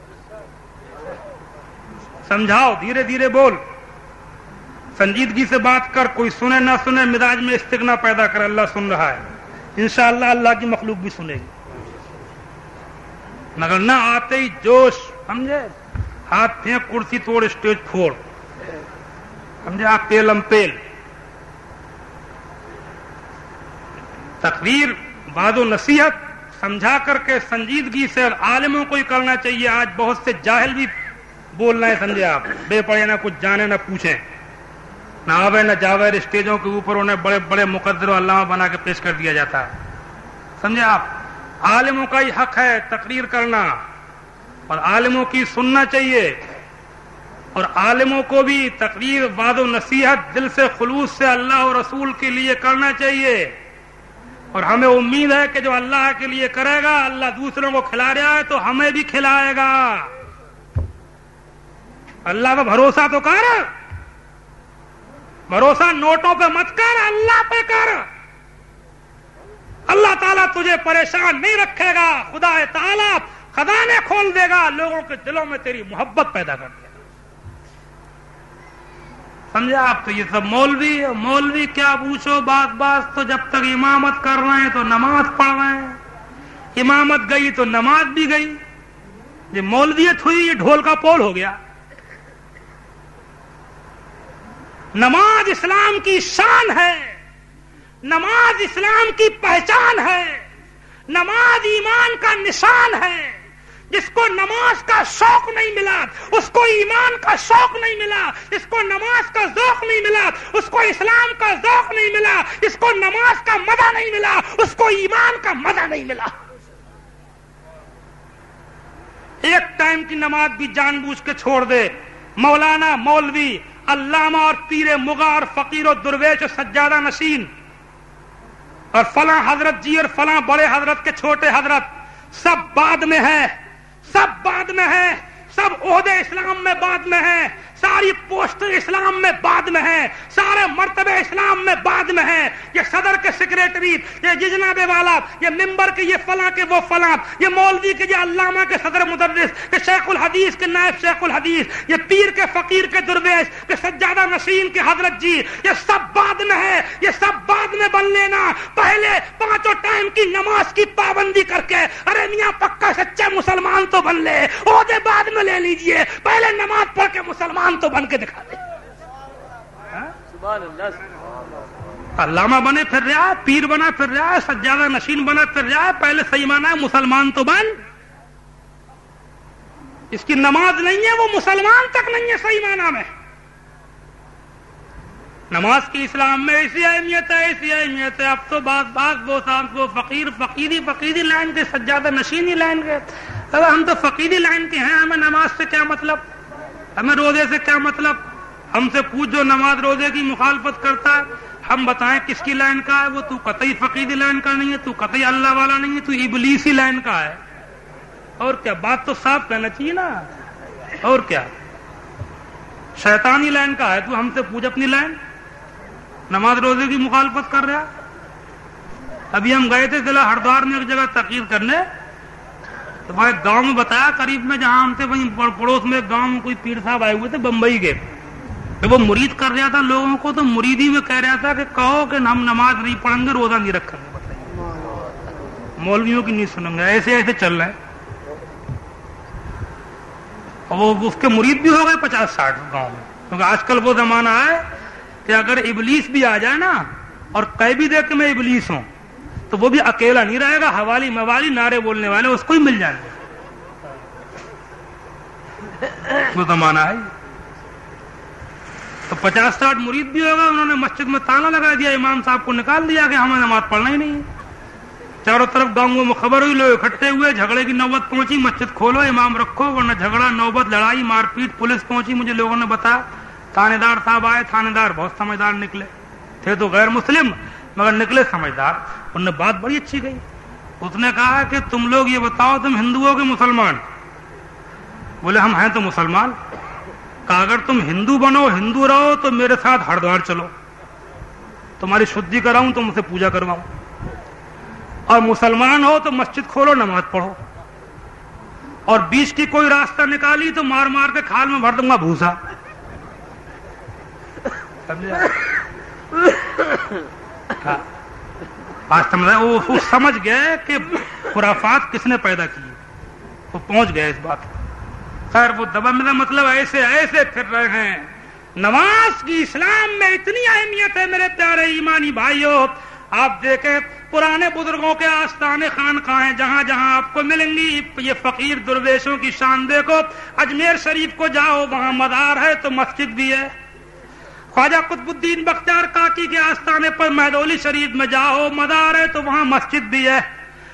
سمجھاؤ, دھیرے دھیرے بول, سنجیدگی سے بات کر, کوئی سنے نہ سنے, مزاج میں استغنا پیدا کر. اللہ سن رہا ہے, انشاءاللہ اللہ کی مخلوق بھی سنے گی. مگر نہ آتے ہی جوش, سمجھے, ہاتھ پھینک, کرسی توڑ, اسٹیج پھوڑ, سمجھے, آپ پیلم پیل. تقریر, وعظ و نصیحت سمجھا کر کے سنجیدگی سے عالموں کو ہی کرنا چاہیے. آج بہت سے جاہل بھی بول رہے ہیں, سمجھے آپ, بے پڑھے, نہ کچھ جانے نہ پوچھیں, نہ آوے نہ جاوے. اسٹیجوں کے اوپر انہیں بڑے بڑے مقدر و علامہ بنا کے پیش کر دیا جاتا ہے, سمجھے آپ. عالموں کا ہی حق ہے تقریر کرنا اور عالموں کی سننا چاہیے، اور عالموں کو بھی تقریر وعظ و نصیحت دل سے خلوص سے اللہ اور رسول کے لیے کرنا چاہیے، اور ہمیں امید ہے کہ جو اللہ کے لیے کرے گا اللہ دوسروں کو کھلا رہا ہے تو ہمیں بھی کھلائے گا۔ اللہ پہ بھروسہ تو کر، بھروسہ نوٹوں پہ مت کر، اللہ پہ کر۔ اللہ تعالیٰ تجھے پریشان نہیں رکھے گا، خدا تعالیٰ خزانے کھول دے گا، لوگوں کے دلوں میں تیری محبت پیدا کر دے گا۔ سمجھا آپ؟ تو یہ سب مولوی مولوی کیا پوچھو، بات بات تو جب تک امامت کر رہے ہیں تو نماز پڑھ رہے ہیں، امامت گئی تو نماز بھی گئی، یہ مولویت ہوئی، یہ ڈھول کا پول ہو گیا۔ نماز اسلام کی شان ہے، نماز اسلام کی پہچان ہے، نماز ایمان کا نشان ہے۔ جس کو نماز کا شوق نہیں ملا، اس کو ایمان کا شوق نہیں ملا، اس کو نماز کا ذوق نہیں ملا، اس کو اسلام کا ذوق نہیں ملا، اس کو نماز کا مزہ نہیں ملا، اس کو ایمان کا مزہ نہیں ملا۔ ایک ٹائم کی نماز بھی جان بوجھ کے چھوڑ دے، مولانا، مولوی، علامہ اور پیر مغا اور فقیر و درویش اور سجادہ نشین اور فلاں حضرت جی اور فلاں بڑے حضرت کے چھوٹے حضرت سب بعد میں ہے، سب بعد میں ہے، سب عہدے اسلام میں بعد میں ہے، ساری پوسٹ اسلام میں بعد میں ہے، سارے مرتبے اسلام میں بعد میں ہے۔ یہ صدر کے سیکریٹری، یہ جناب والا، یہ ممبر کے یہ فلاں کے وہ فلاں، یہ مولوی کے یہ علامہ کے صدر مدرس، یہ شیخ الحدیث کے نائب شیخ الحدیث، یہ پیر کے فقیر کے درویش کے سجادہ نشین کے حضرت جی، یہ سب بعد میں ہے، یہ سب بعد میں بن لینا۔ پہلے پانچوں ٹائم کی نماز کی پابندی کر کے ارے میاں پکا سچا مسلمان تو بن لے، عہدے بعد میں لے لیجئے، پہلے نماز پڑھ کے مسلمان تو بن کے دکھا دے۔ علامہ بنے پھر رہا ہے، پیر بنا پھر رہا ہے، سجادہ نشین بنا پھر رہا ہے، پہلے صحیح مانا ہے مسلمان تو بن۔ اس کی نماز نہیں ہے، وہ مسلمان تک نہیں ہے صحیح مانا میں۔ نماز کی اسلام میں ایسی اہمیت ہے، ایسی اہمیت ہے، اب تو بات بات وہ صاحب وہ فقیر فقیری فقیری لائن کے، سجادہ نشینی لائن کے، اب ہم تو فقیری لائن کے ہیں، ہمیں نماز سے کیا مطلب، ہمیں روزے سے کیا مطلب؟ ہم سے پوچھ جو نماز روزے کی مخالفت کرتا ہے، ہم بتائیں کس کی لائن کا ہے وہ؟ تو قطعی فقیری لائن کا نہیں ہے، تو قطعی اللہ والا نہیں ہے، تو ابلیسی لائن کا ہے۔ اور کیا، بات تو صاف کہنا چاہیے نا، اور کیا، شیطانی لائن کا ہے، تو ہم سے پوچھ اپنی لائن، نماز روزے کی مخالفت کر رہا۔ ابھی ہم گئے تھے ضلع ہردوار میں ایک جگہ تقریر کرنے، تو بھائی گاؤں میں بتایا قریب میں جہاں ہم تھے وہیں پڑوس میں گاؤں میں کوئی پیر صاحب آئے ہوئے تھے بمبئی کے، وہ مرید کر رہا تھا لوگوں کو، تو مریدی میں کہہ رہا تھا کہ کہو کہ ہم نماز نہیں پڑھیں گے، روزہ نہیں رکھیں گے، بتائیے مولویوں کی نہیں سنیں گے، ایسے ایسے چل رہے ہیں۔ اور وہ اس کے مرید بھی ہو گئے پچاس ساٹھ گاؤں میں، کیونکہ آج کل وہ زمانہ ہے کہ اگر ابلیس بھی آ جائے نا اور کہہ بھی دے کہ میں ابلیس ہوں تو وہ بھی اکیلا نہیں رہے گا، حوالی موالی نعرے بولنے والے اس کو ہی مل جائیں گے، وہ زمانہ ہے۔ تو پچاس ساٹھ مرید بھی ہوگا، انہوں نے مسجد میں تالا لگا دیا، امام صاحب کو نکال دیا کہ ہمیں نماز پڑھنا ہی نہیں ہے۔ چاروں طرف گاؤں میں خبر ہوئی، لوگ اکٹھے ہوئے، جھگڑے کی نوبت پہنچی، مسجد کھولو امام رکھو ورنہ جھگڑا، نوبت، لڑائی، مار پیٹ، پولیس پہنچی، مجھے لوگوں نے بتایا، تھانے دار صاحب آئے، تھانے دار بہت سمجھدار نکلے، تھے تو غیر مسلم مگر نکلے سمجھدار، انہوں نے بات بڑی اچھی کہی، اس نے کہا کہ تم لوگ یہ بتاؤ تم ہندو ہو کہ مسلمان؟ بولے ہم ہیں تو مسلمان۔ کہا اگر تم ہندو بنو، ہندو رہو تو میرے ساتھ ہردوار چلو، تمہاری شدھی کراؤں، تم سے پوجا کرواؤں، اور مسلمان ہو تو مسجد کھولو، نماز پڑھو، اور بیچ کی کوئی راستہ نکالی تو مار مار کے کھال میں بھر دوں گا بھوسا۔ آج سمجھا، وہ سمجھ گئے کہ خرافات کس نے پیدا کی، وہ پہنچ گئے اس بات کو۔ خیر وہ دبا، میرا مطلب ایسے ایسے پھر رہے ہیں۔ نماز کی اسلام میں اتنی اہمیت ہے میرے پیارے ایمانی بھائیوں، آپ دیکھیں پرانے بزرگوں کے آستانے خانقاہیں جہاں جہاں آپ کو ملیں گی، یہ فقیر درویشوں کی شان دیکھو، اجمیر شریف کو جاؤ وہاں مزار ہے تو مسجد بھی ہے، خواجہ قطب الدین بختیار کاکی کے آستانے پر مہدولی شریف میں جاؤ، مزار ہے تو وہاں مسجد بھی ہے،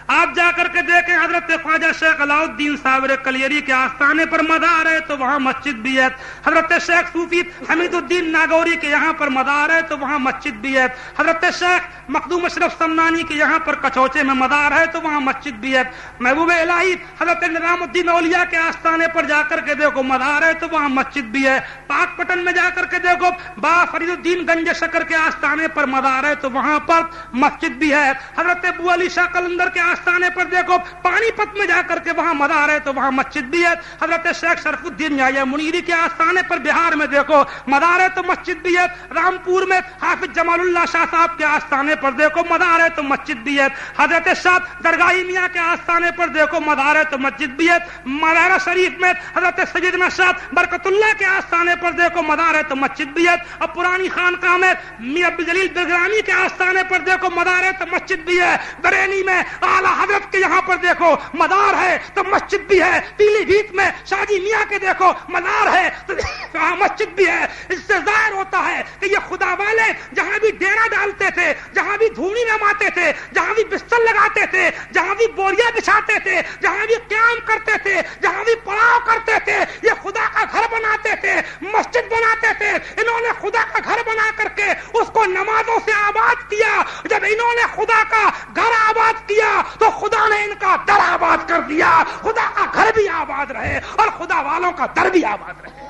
آپ جا کر کے دیکھیں حضرت خواجہ شیخ علاؤ الدین صابر کلیری کے آستانے پر مزار ہے تو وہاں مسجد بھی ہے. حضرت شیخ صوفی حمید الدین ناگوری کے یہاں پر مزار ہے تو وہاں مسجد بھی ہے. حضرت شیخ مخدوم اشرف سمنانی کے یہاں پر کچوچے میں مزار ہے تو وہاں مسجد بھی ہے. محبوب الہی حضرت نظام الدین اولیاء کے آستانے پر جا کر کے دیکھو مزار ہے تو وہاں مسجد بھی ہے. پاک پٹن میں جا کر کے دیکھو با فرید الدین گنج شکر کے آستانے پر مزار ہے تو وہاں پر مسجد بھی ہے. حضرت ابو علی شاہ قلندر کے آستانے پر دیکھو پانی پت میں جا کر کے وہاں مزار ہے تو وہاں مسجد بھی ہے. حضرت شیخ شرف الدین یحییٰ منیری کے آستانے پر بہار میں دیکھو مزار ہے تو مسجد بھی ہے. رامپور میں حافظ جمال اللہ شاہ صاحب کے آستانے پر دیکھو مزار ہے تو مسجد بھی ہے. حضرت شاہ درگاہی میاں کے آستانے پر دیکھو مزار ہے تو مسجد بھی ہے. مزارہ شریف میں حضرت سیدنا شاہ برکت اللہ کے آستانے پر دیکھو مزار ہے تو مسجد بھی ہے. اور پرانی خانقاہ میں میاں عبد الجلیل برگرامی کے آستانے پر دیکھو مزار ہے تو مسجد بھی ہے. بریلی میں اعلیٰ حضرت کے یہاں پر دیکھو مزار ہے تو مسجد بھی ہے. پیلی بھیت میں شاہ جی میاں کے دیکھو مزار ہے تو وہاں مسجد بھی ہے. اس سے ظاہر ہوتا ہے کہ یہ خدا والے جہاں بھی ڈیرا ڈالتے تھے, جہاں بھی دھونی نماتے تھے, جہاں بھی بستر لگاتے تھے, جہاں بھی بوریاں بچھاتے تھے, جہاں بھی قیام کرتے تھے, جہاں بھی پڑاؤ کرتے تھے, یہ خدا کا گھر بناتے تھے, مسجد بناتے تھے. انہوں نے خدا کا گھر بنا کر کے اس کو نمازوں سے آباد کیا. جب انہوں نے خدا کا گھر آباد کیا تو خدا نے ان کا در آباد کر دیا. خدا کا گھر بھی آباد رہے اور خدا والوں کا در بھی آباد رہے.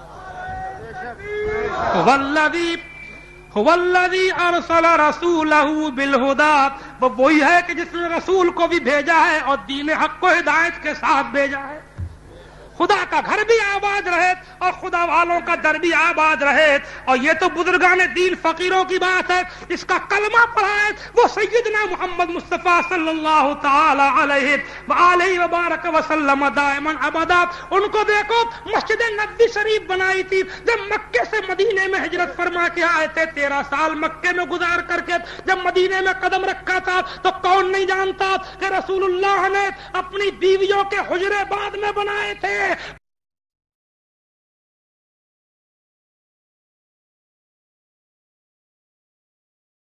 والذی والذی ارسل رسولہ بالہدی, وہ وہی ہے کہ جس نے رسول کو بھی بھیجا ہے اور دین حق کو ہدایت کے ساتھ بھیجا ہے. خدا کا گھر بھی آباد رہے اور خدا والوں کا در بھی آباد رہے. اور یہ تو بزرگان دین فقیروں کی بات ہے. اس کا کلمہ پڑھا ہے وہ سیدنا محمد مصطفیٰ صلی اللہ تعالی علیہ وآلہ وبارک وسلم دائما ابدا. ان کو دیکھو مسجد نبوی شریف بنائی تھی جب مکے سے مدینے میں ہجرت فرما کے آئے تھے. تیرہ سال مکے میں گزار کر کے جب مدینے میں قدم رکھا تھا تو کون نہیں جانتا کہ رسول اللہ نے اپنی بیویوں کے حجرے بعد میں بنائے تھے.